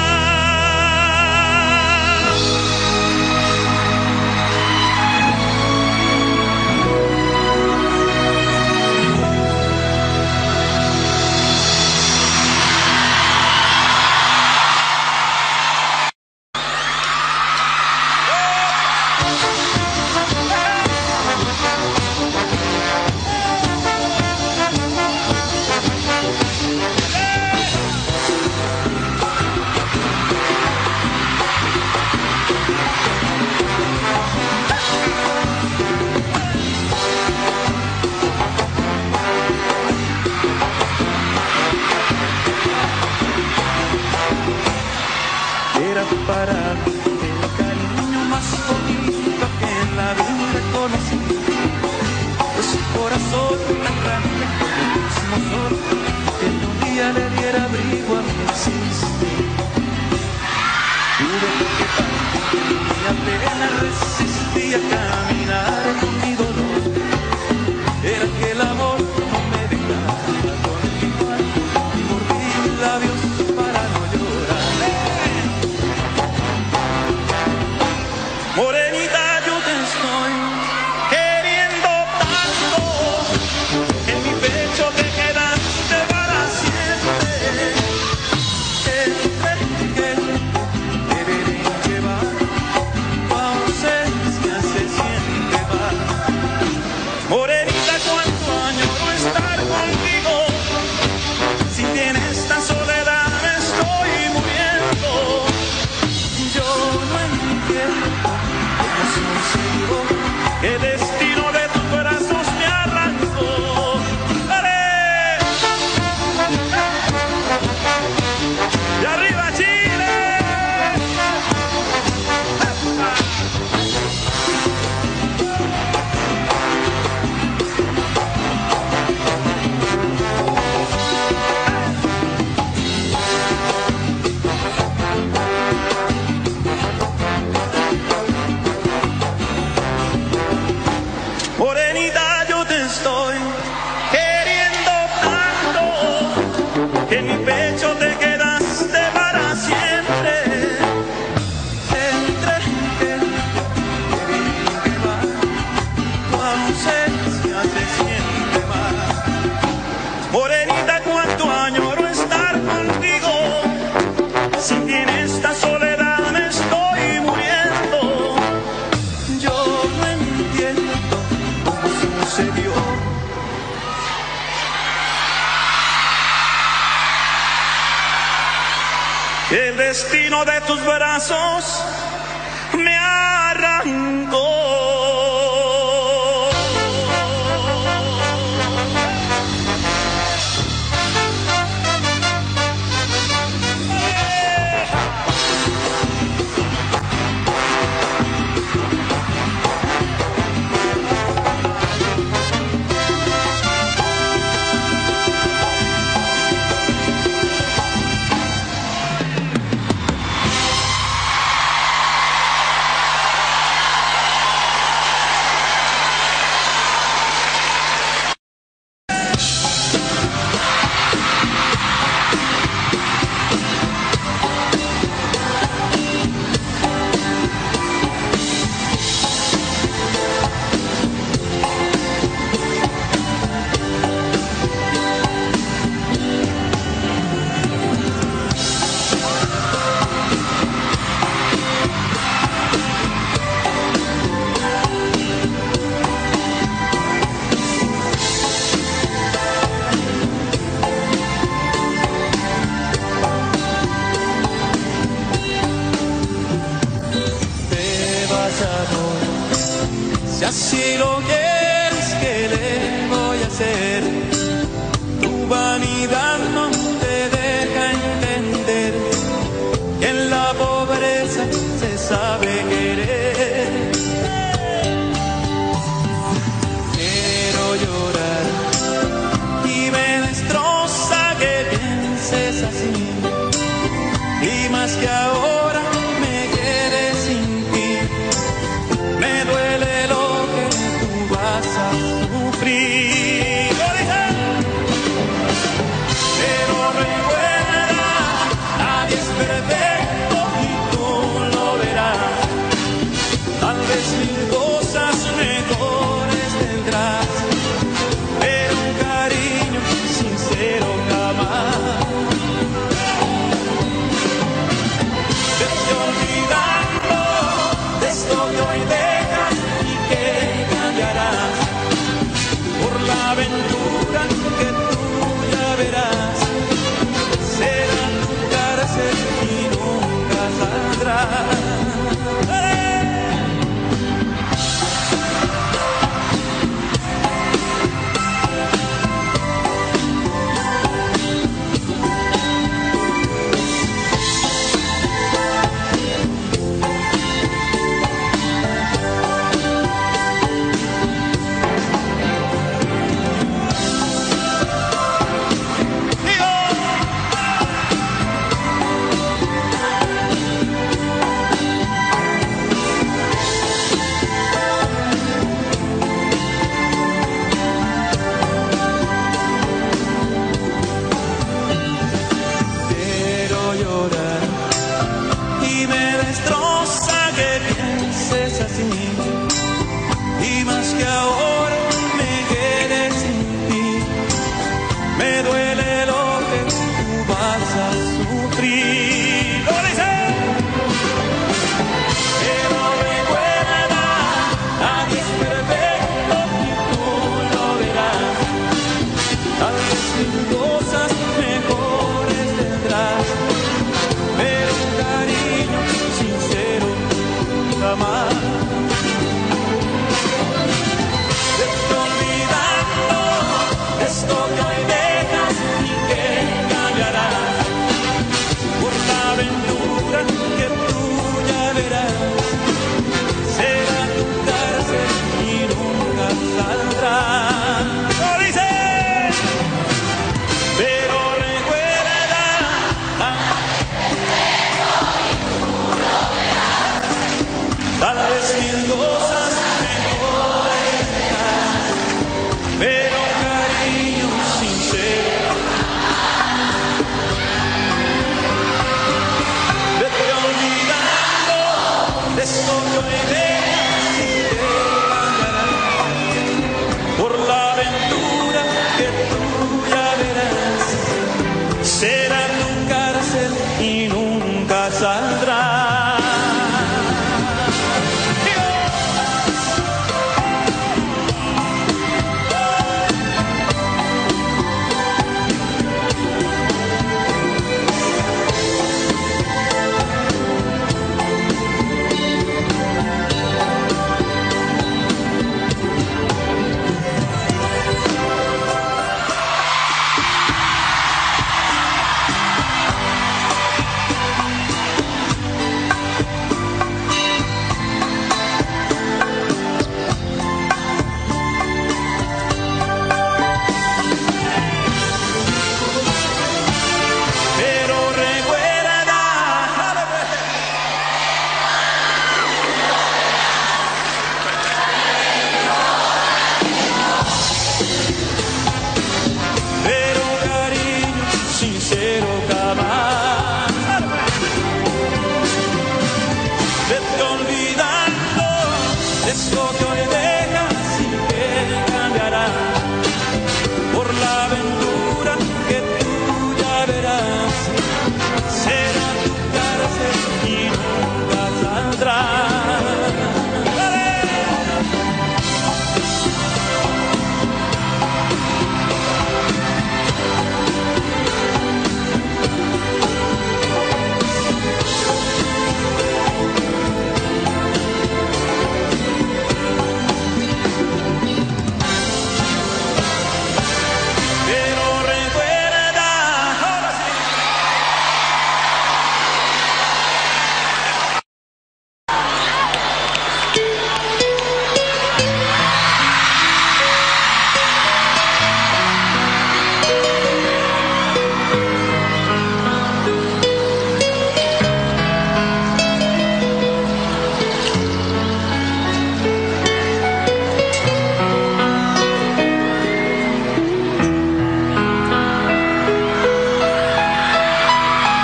Era para mí el cariño más bonito que en la vida conocí. Pues su corazón tan grande como el mismo sol, que un día le diera abrigo a mi existir. Tuve que partir y apenas resistí a caminar con mi dolor. Era que el amor no me dejaba continuar y mordí mis labios para no llorar. Morenita, yo te estoy queriendo tanto, en mi pecho te quedaste para siempre. Que deberé llevar tu ausencia se siente mal. Morenita, cuánto añoro estar contigo, si tienes esta soledad me estoy muriendo. Yo no entiendo cómo sucedió Que el destino de tus brazos me arrancó. ¡Dale! ¡Y arriba Chile! Morenita, yo te estoy queriendo tanto, que en mi pecho te quedaste para siempre. entre que deberé llevar tu ausencia se siente mal. Morenita, cuánto añoro estar contigo, si tienes esta soledad me estoy muriendo. Yo no entiendo cómo sucedió. Que el destino de tus brazos me arrancó. Si así lo quieres, ¿qué le voy a hacer? Tu vanidad no te deja entender que en la pobreza se sabe querer. Quiero llorar y me destroza que pienses así. vez 1000 cosas mejores tendrás, pero un cariño sincero jamás. Te estoy olvidando de esto que hoy dejas y que cambiarás por la aventura que tú ya verás. Será tu cárcel y nunca saldrás.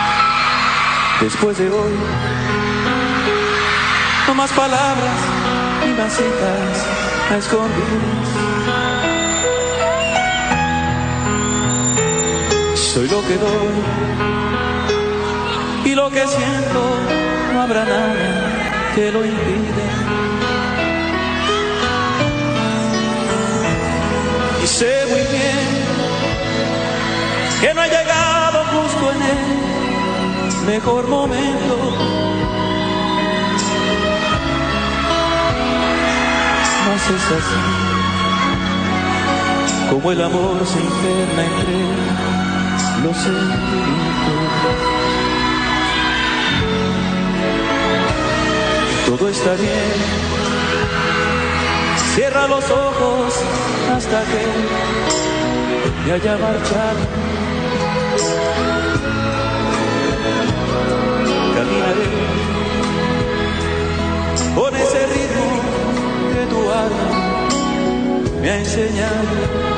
Después de hoy, no más palabras, y más citas a escondidas. Soy lo que doy y lo que siento, no habrá nada que lo impida. Y sé muy bien que no he llegado justo en el mejor momento. Mas es así como el amor se interna entre los sentimientos. Todo está bien, cierra los ojos hasta que me haya marchado. Caminaré con ese ritmo que tu alma me ha enseñado.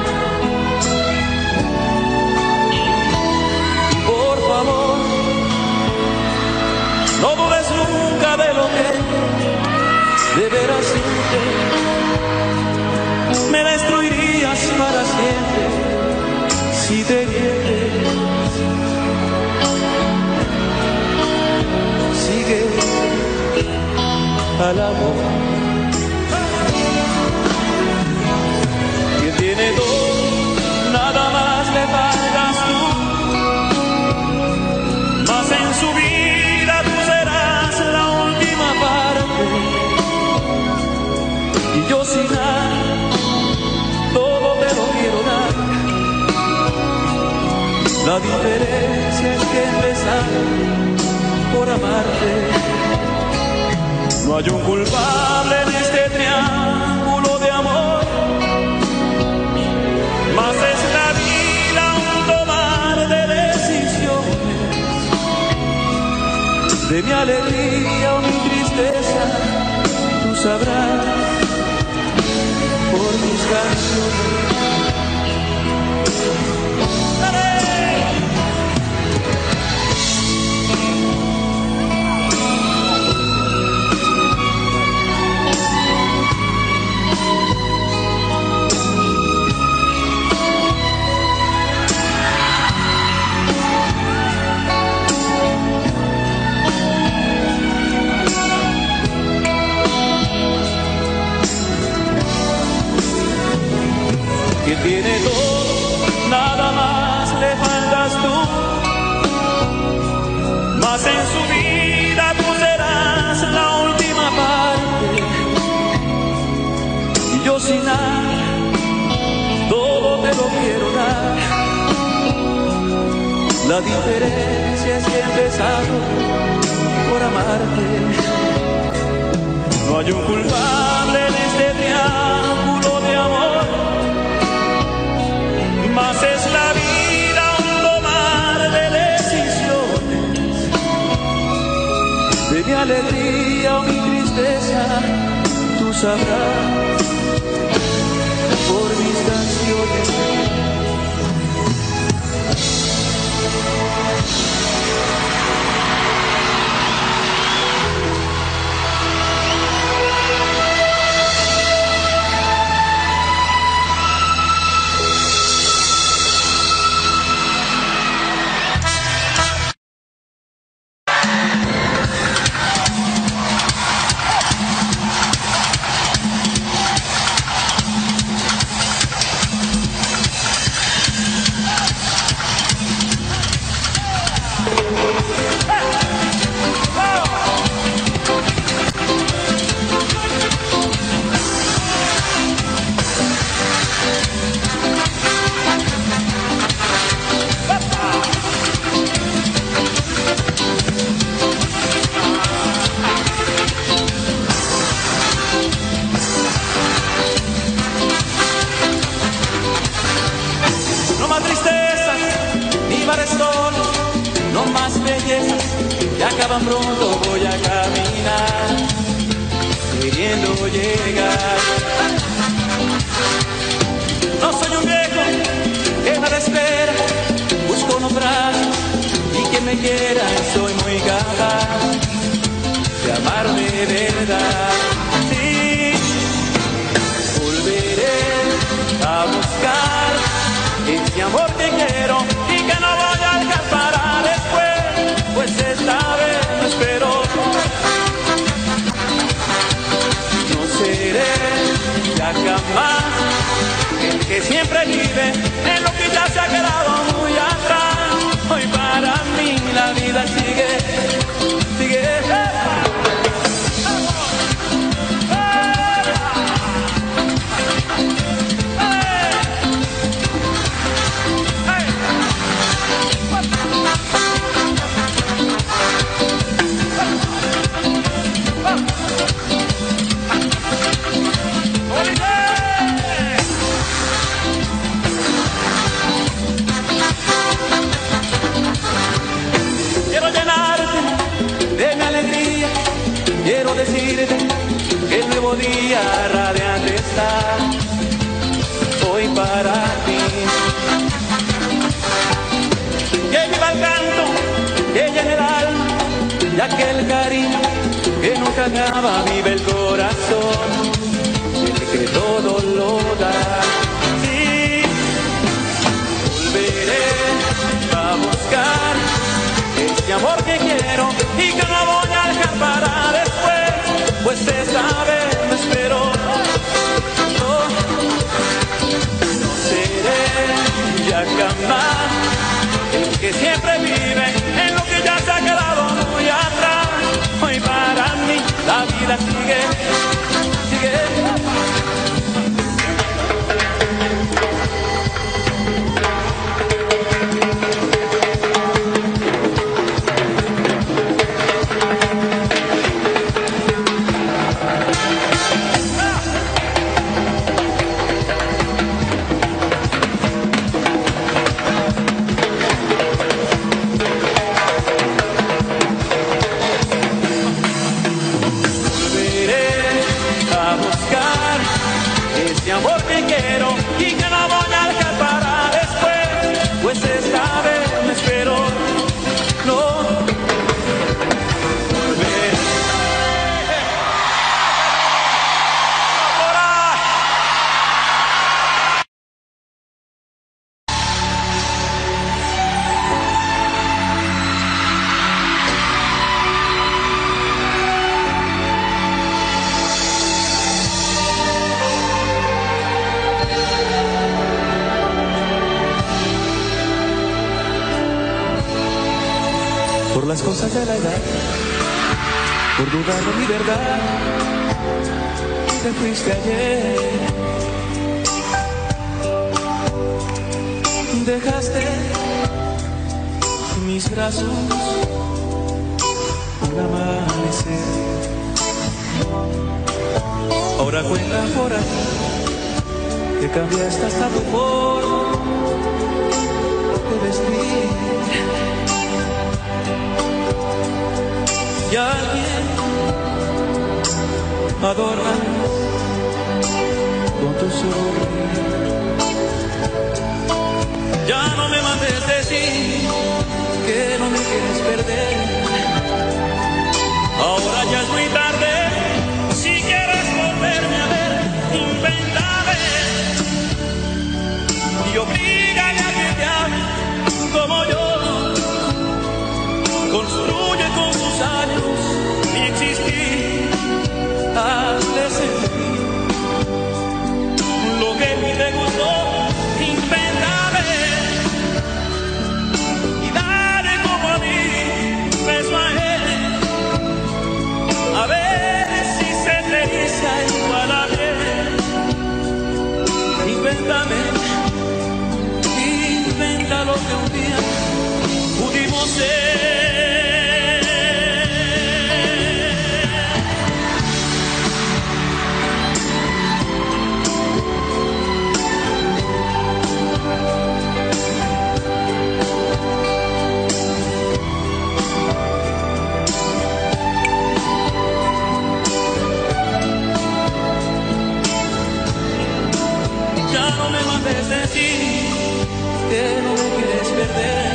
Y por favor, no dudes nunca de lo que de veras sientes. Me destruirías para siempre si te quieres. Sigue al amor. Quien tiene todo, nada más le faltas tú. Mas en su vida tú serás la última parte. Y yo sin nada, todo te lo quiero dar. La diferencia es que empezar por amarte. No hay un culpable en este triángulo de amor. Mas es la vida un tomar de decisiones. De mi alegría o mi tristeza, tú sabrás por mis canciones. Que tiene todo, nada más le faltas tú. Mas en su vida tú serás la última parte. Y yo sin nada, todo te lo quiero dar. La diferencia es que he empezado por amarte. No hay un culpable en este triángulo de amor. Mas es la vida un tomar de decisiones. De mi alegría o mi tristeza, tú sabrás por mis canciones. Que acaban pronto, voy a caminar queriendo llegar. No soy un viejo que nada espera, busco unos brazos y que me quiera. Soy muy capaz de amar de verdad. Sí, ese amor que quiero y que no voy a dejar para después, pues esta vez no espero. No seré ya jamás el que siempre vive en lo que ya se ha quedado muy atrás. Hoy para mí la vida sigue, sigue. Quiero decirte que el nuevo día radiante está hoy para ti. Que viva el canto, que llene el alma, ya que el cariño que nunca acaba vive el corazón, el que todo lo da. Sí, volveré a buscar ese amor que quiero y que no voy a dejar para después, pues esta vez me espero. No seré ya jamás el que siempre vive en lo que ya se ha quedado muy atrás. Hoy para mí la vida sigue, sigue. Por las cosas de la edad, por dudar de mi verdad, te fuiste ayer. Dejaste mis brazos un amanecer. Ahora cuenta por ahí que cambiaste hasta tu forma de vestir. Y alguien adorna con tu sonrisa. Ya no me mandes decir que no me quieres perder. Ahora ya es muy tarde. Si quieres volverme a ver, invéntame y obrígale a que te ame como yo. Construye con tus años mi existir, hazle sentir lo que a ti te gustó, invéntame y dale como a mí, beso a él, a ver si se te eriza igual a él. Invéntame, inventa lo que un día pudimos ser. Decir que no me quieres perder.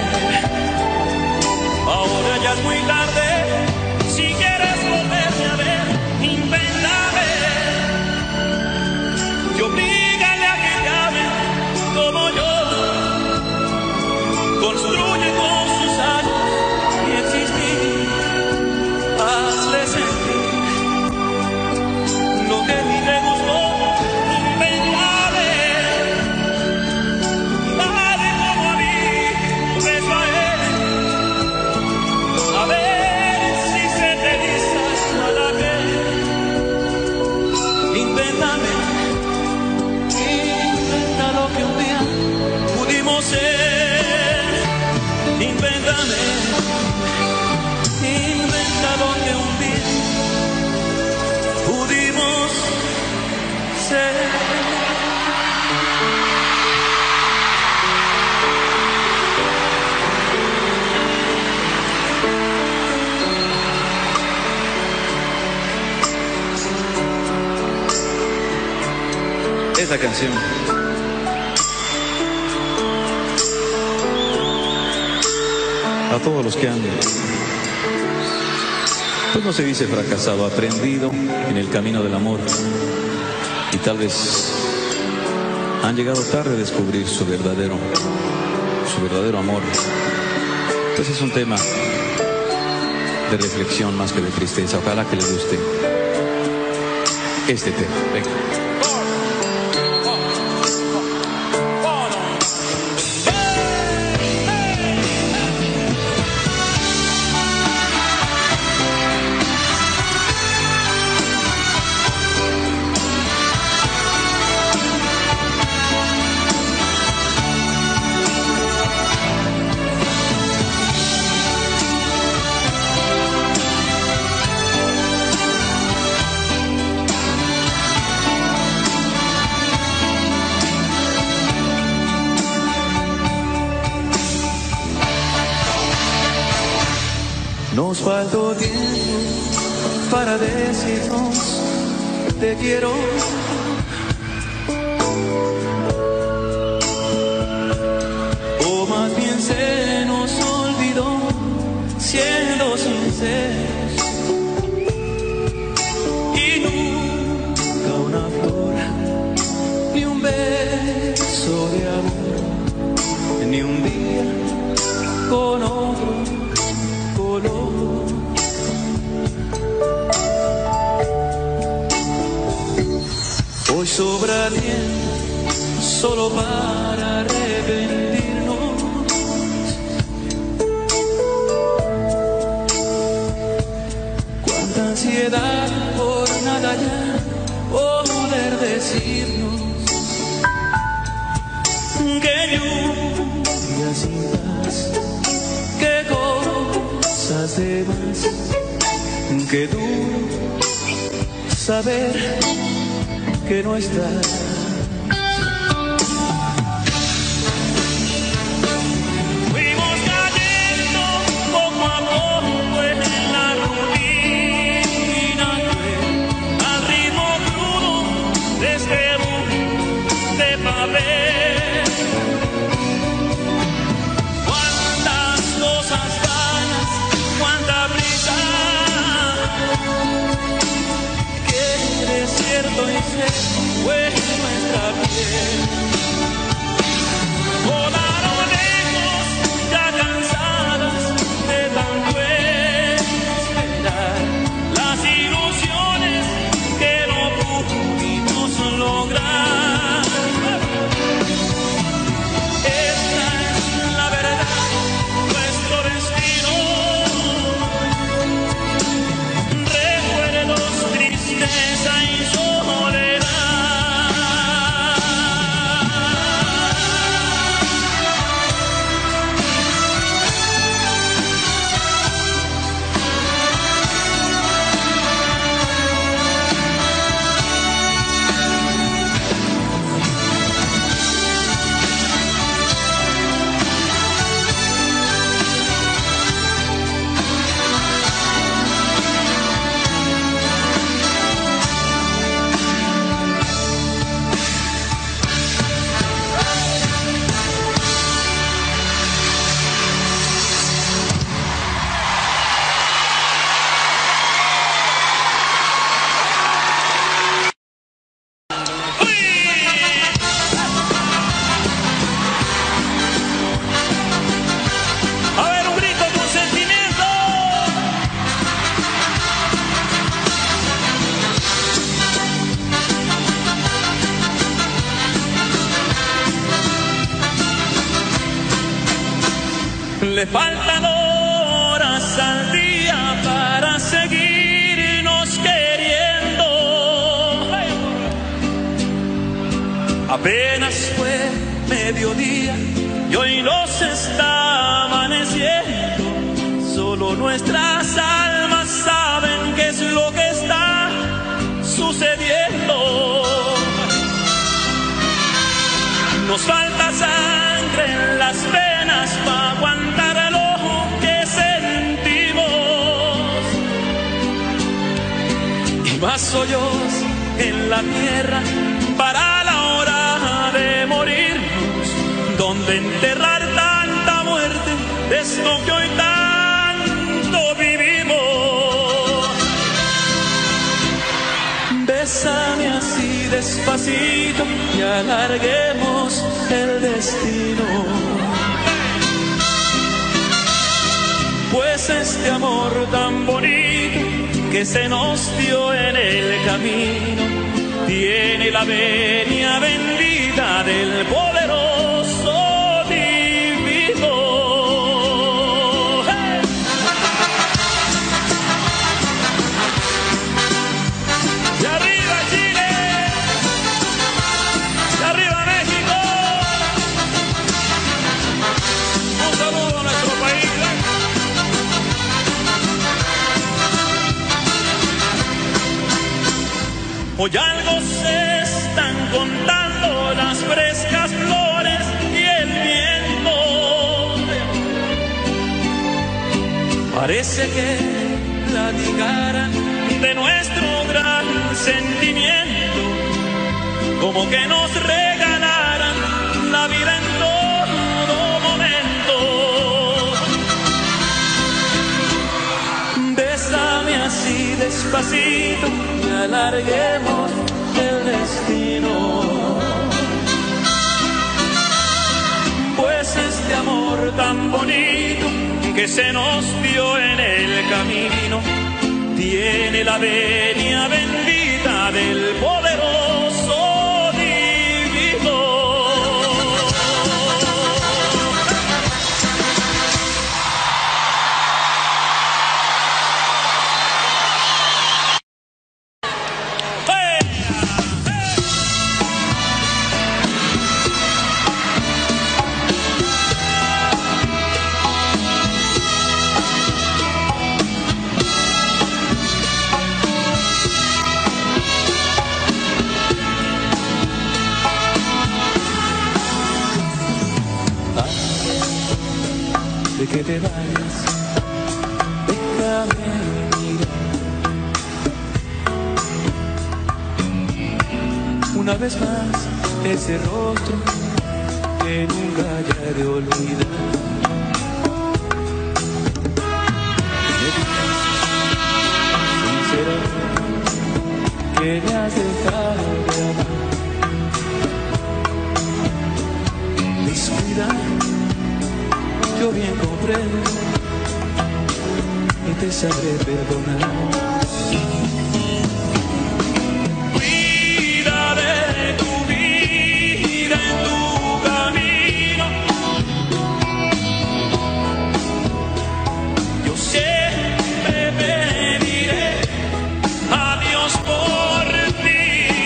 Ahora ya es muy tarde. Si quieres volverme a ver, invéntame y obrígale a que te ame como yo. esta canción. A todos los que han, pues no se dice fracasado, aprendido en el camino del amor y tal vez han llegado tarde a descubrir su verdadero amor. Pues es un tema de reflexión más que de tristeza. Ojalá que les guste este tema. Venga. Nos faltó tiempo para decirnos te quiero. O más bien se nos olvidó, siendo sinceros. Y nunca una flor, ni un beso de amor, ni un día con otro color. Hoy sobra tiempo solo para arrepentirnos. Cuánta ansiedad por nada ya poder decirnos que lluvia sin paz, que cosas de más, que duro saber que no estás. Fuimos cayendo poco a poco en la rutina cruel, al ritmo crudo de este mundo de papel. Cuántas cosas vanas, cuánta prisa, qué desierto y seco fue nuestra piel. Volaron lejos, ya cansadas de tanto esperar, las ilusiones que no pudimos lograr. Esta es la verdad, nuestro destino. Recuerdos, tristeza y soledad. Le faltan horas al día para seguirnos queriendo. Apenas fue mediodía y hoy nos está amaneciendo. Solo nuestras almas saben qué es lo que está sucediendo. Nos falta sangre en las venas para aguantar lo que sentimos, y más hoyos en la tierra para la hora dónde enterrar tanta muerte de esto que hoy tanto vivimos. Bésame así despacito y alarguemos el destino, pues este amor tan bonito que se nos dio en el camino tiene la venia bendita del poderoso divino. ¡Hey! ¡Y arriba Chile! ¡Y arriba México! Un saludo a nuestro país. Hoy algo se están contando las frescas flores y el viento. Parece que platicaran de nuestro gran sentimiento, como que nos regalaran la vida en todo momento. Bésame así despacito y alarguemos el destino, pues este amor tan bonito que se nos dio en el camino tiene la venia bendita del poderoso divino. De que te vayas, déjame mirar una vez más ese rostro que nunca haya de olvidar. Me dices sinceramente que me has dejado de amar. Descuida, yo bien comprendo y te sabré perdonar. Cuida de tu vida en tu camino. Yo siempre pediré a Dios por ti.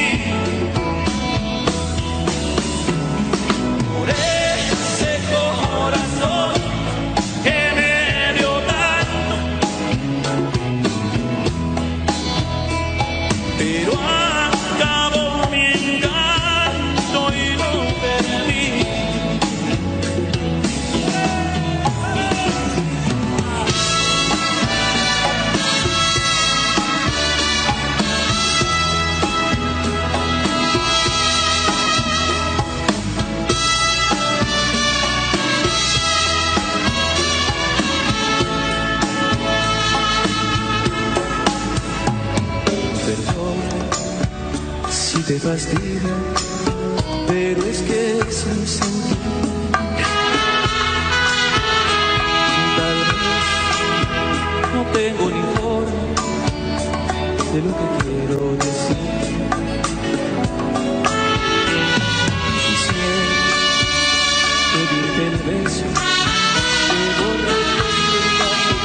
Por ese corazón que me dio tanto, pero acabó mi encanto y lo perdí. Perdona si te fastidia, pero es que es un sentido. Tal vez no tengo ni forma de lo que quiero decir. Quisiera pedirte el beso que borra tu vida,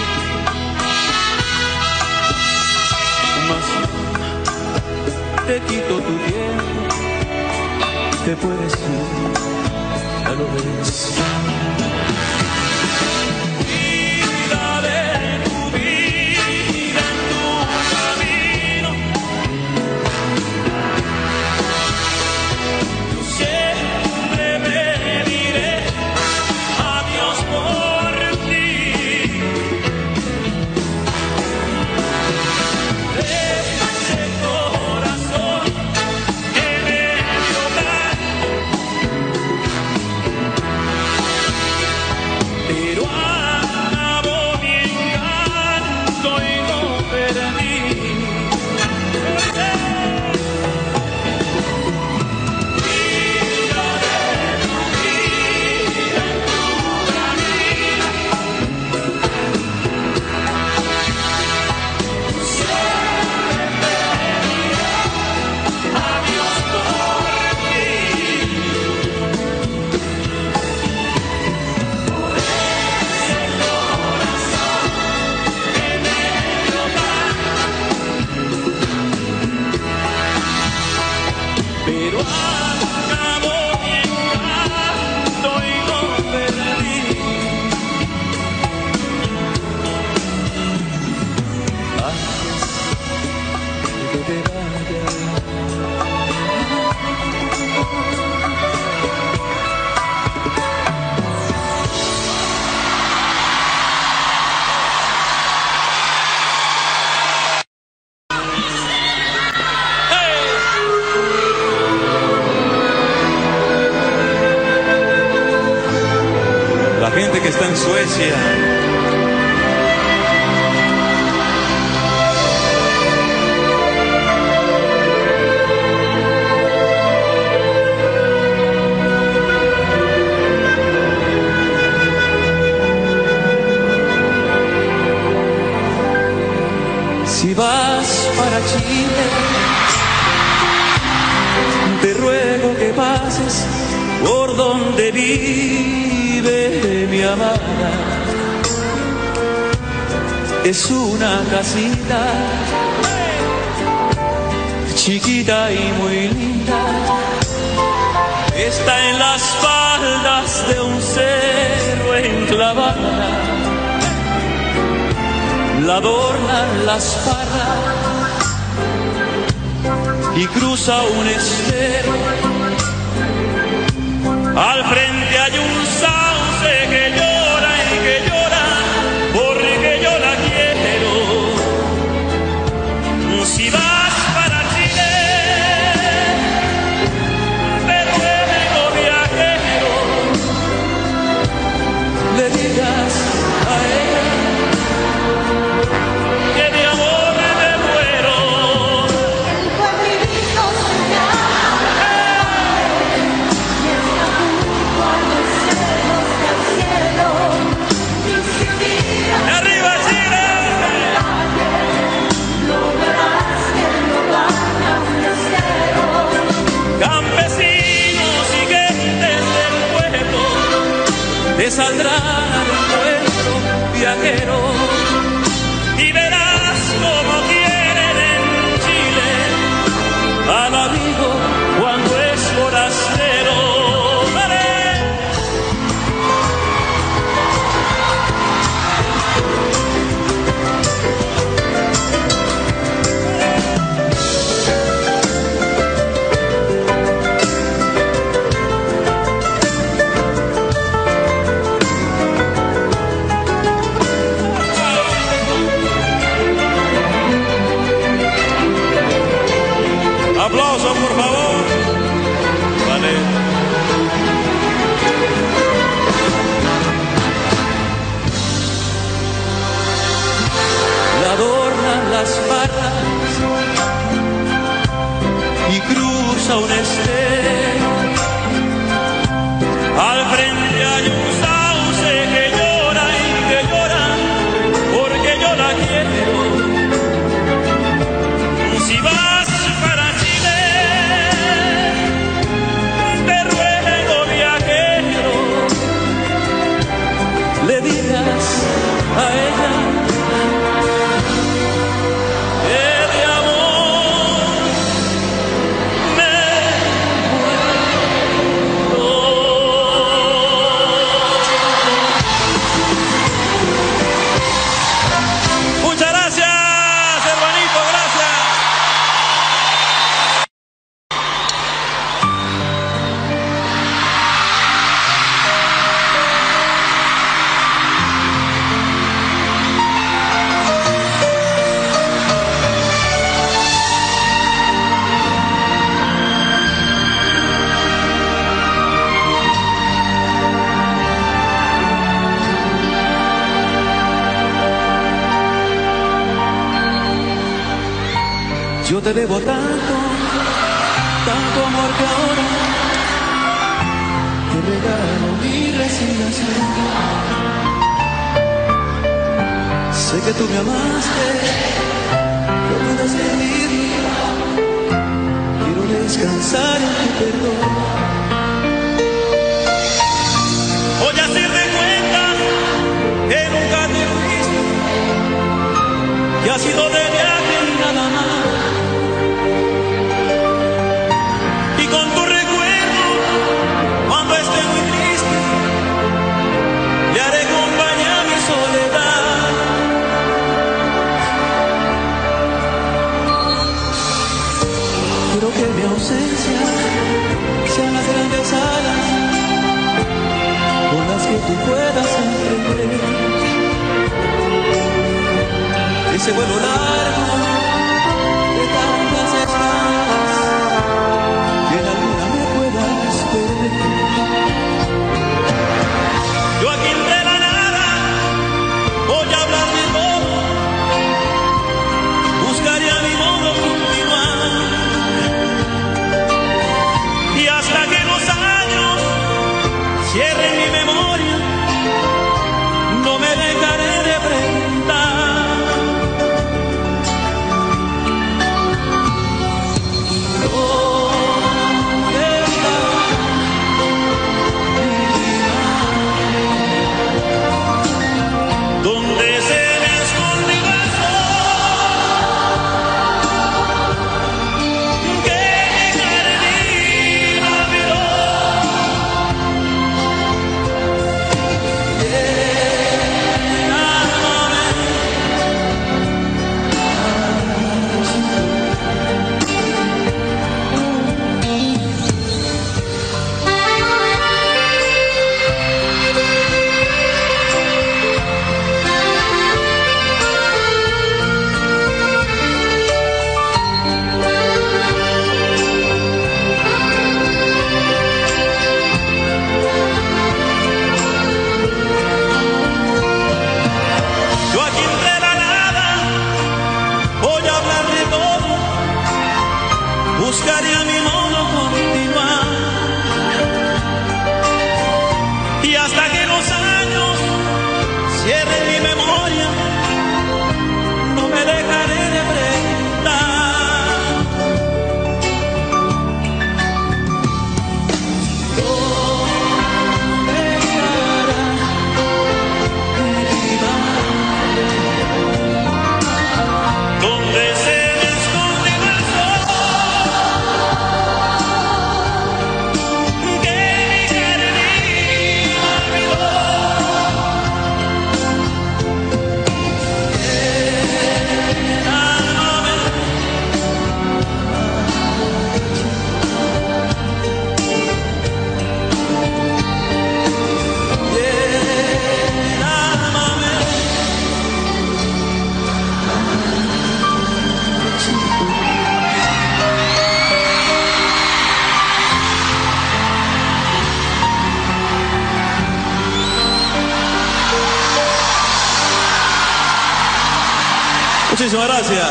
mas te quito tu tiempo, te puedes ir, ya lo ves. Cuida de tu vida en tu camino. Yo siempre pediré a Dios por ti. Ese corazón que me dio tanto, pero acabó mi encanto y lo perdí. Antes de que te vayas, la gente que está en Suecia, si vas para Chile, te ruego que pases por donde vive mi amada. Es una casita chiquita y muy linda, está en las faldas de un cerro enclavada, la adornan las parras y cruza un estero. Al frente hay un sauce que llora y que llora porque yo la quiero. Si vas para Chile, te ruego viajero, le digas a ella que de amor me muero. El pueblito se llama y está junto a los cielos del cielo. Y si un día ¡Arriba Chile! lo verás que no baja un estero. Campesinos y gentes del pueblo te saldrán al encuentro, viajero, y verás como quieren en Chile al amigo cuando es forastero. ¡Vale! Aplausos, por favor. Vale. La adornan las barras y cruza un estero. Al frente hay un sauce que llora y que llora porque yo la quiero. Si vas para Chile, te ruego viajero, le digas a ella que de amor me muero. Muchas gracias, hermanito, gracias. Yo te debo tanto, tanto amor que ahora te regalo mi resignación. Sé que tú me amaste, no puedo sentirlo. Quiero descansar en tu perdón. Voy a hacerme cuenta que nunca te fuiste, que ha sido de viaje y nada más. Y ausencia sean las grandes alas con las que tú puedas emprender ese vuelo largo de tantas estrellas que en la luna me puedas ver. Yo aquí entre la nada voy a hablar de todo, buscaré a mi modo continuar y hasta que los años cierren mi memoria no me dejaré de preguntar. ¿Dónde está mi vida? ¿Dónde se me ha escondido el sol que mi jardín olvidó? Yo aquí entre la nada voy a hablar de todo, buscaré a mi modo continuar y hasta que los años cierren mi memoria no me dejaré de preguntar. ¿Dónde estará mi vida? ¿Dónde se me ha escondido el sol que mi jardín olvidó? Muchísimas gracias.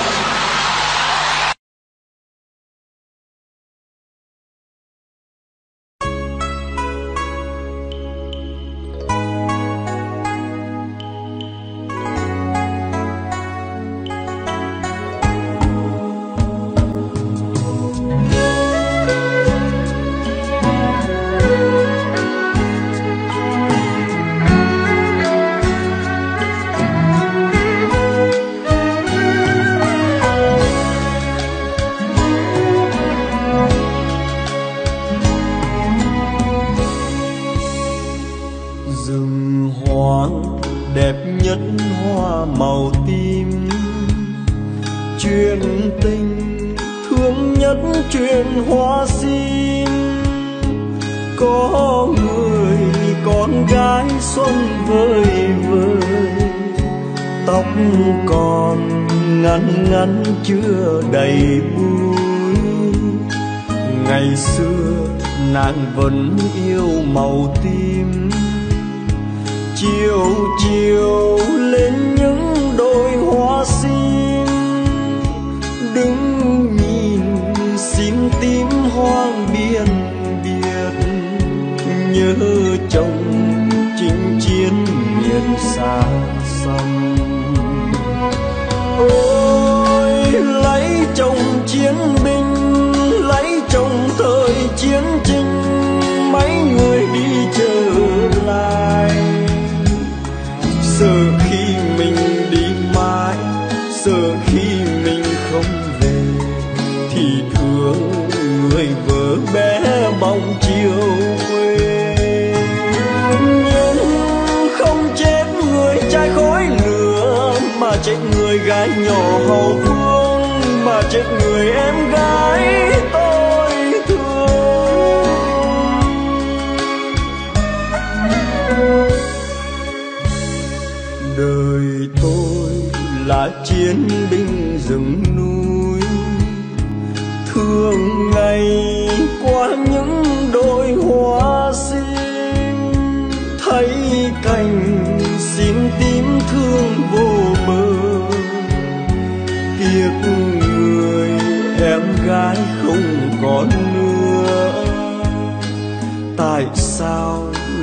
Rừng hoang đẹp nhất hoa màu tím, chuyện tình thương nhất chuyện hoa sim. Có người con gái xuân vơi vơi, tóc còn ngắn ngắn chưa đầy bụi. Ngày xưa nàng vẫn yêu màu tím, chiều chiều lên những đôi hoa sim. Đứng nhìn sim tím hoang biên biệt, nhớ chồng chinh chiến miền xa xăm. Ôi lấy chồng chiến binh, lấy chồng thời chiến tranh, mấy người đi trở lại. Sợ khi mình đi mãi, sợ khi mình không về, thì thương người vợ bé bóng chiều quê. Nhưng không chết người trai khói lửa, mà chết người gái nhỏ hậu phương, mà chết người em gái tôi.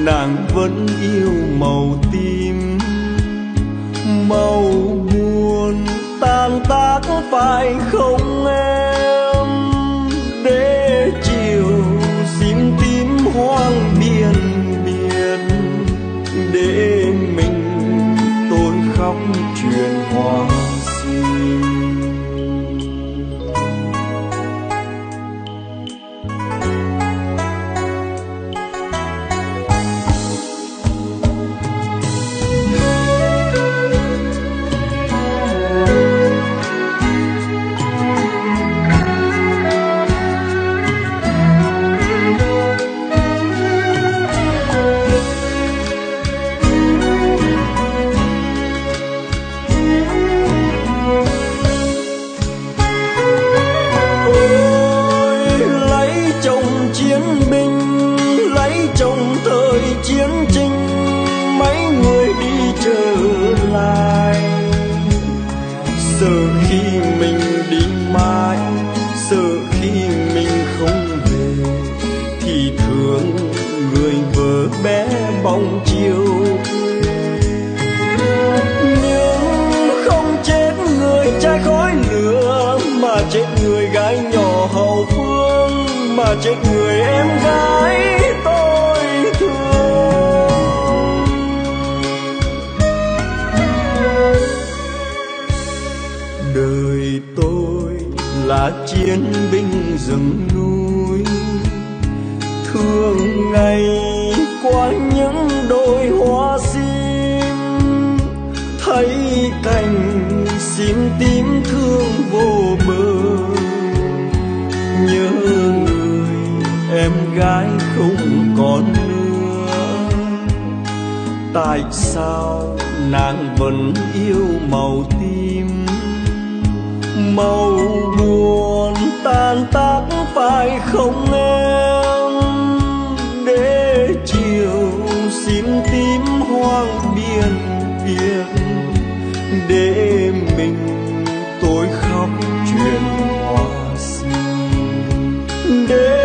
nàng vẫn yêu màu tím. Màu buồn tan tác phải không em, để chiều xin tím hoang biên biệt, để mình tôi khóc chuyện hoa sim. Chiến tranh mấy người đi trở lại, sợ khi mình đi mãi, sợ khi mình không về, thì thương người vợ bé bóng chiều quê. Nhưng không chết người trai khói lửa, mà chết người gái nhỏ hậu phương, mà chết người em gái tôi thương. Đời tôi là chiến binh rừng núi, thương ngày qua những đôi hoa sim, thấy cành sim tím thương vô bờ, nhớ người em gái không còn nữa. Tại sao nàng vẫn yêu màu tím? Màu buồn tan tác phải không em, để chiều xin tím hoang biên biệt, để mình tôi khóc chuyện hoa sim, để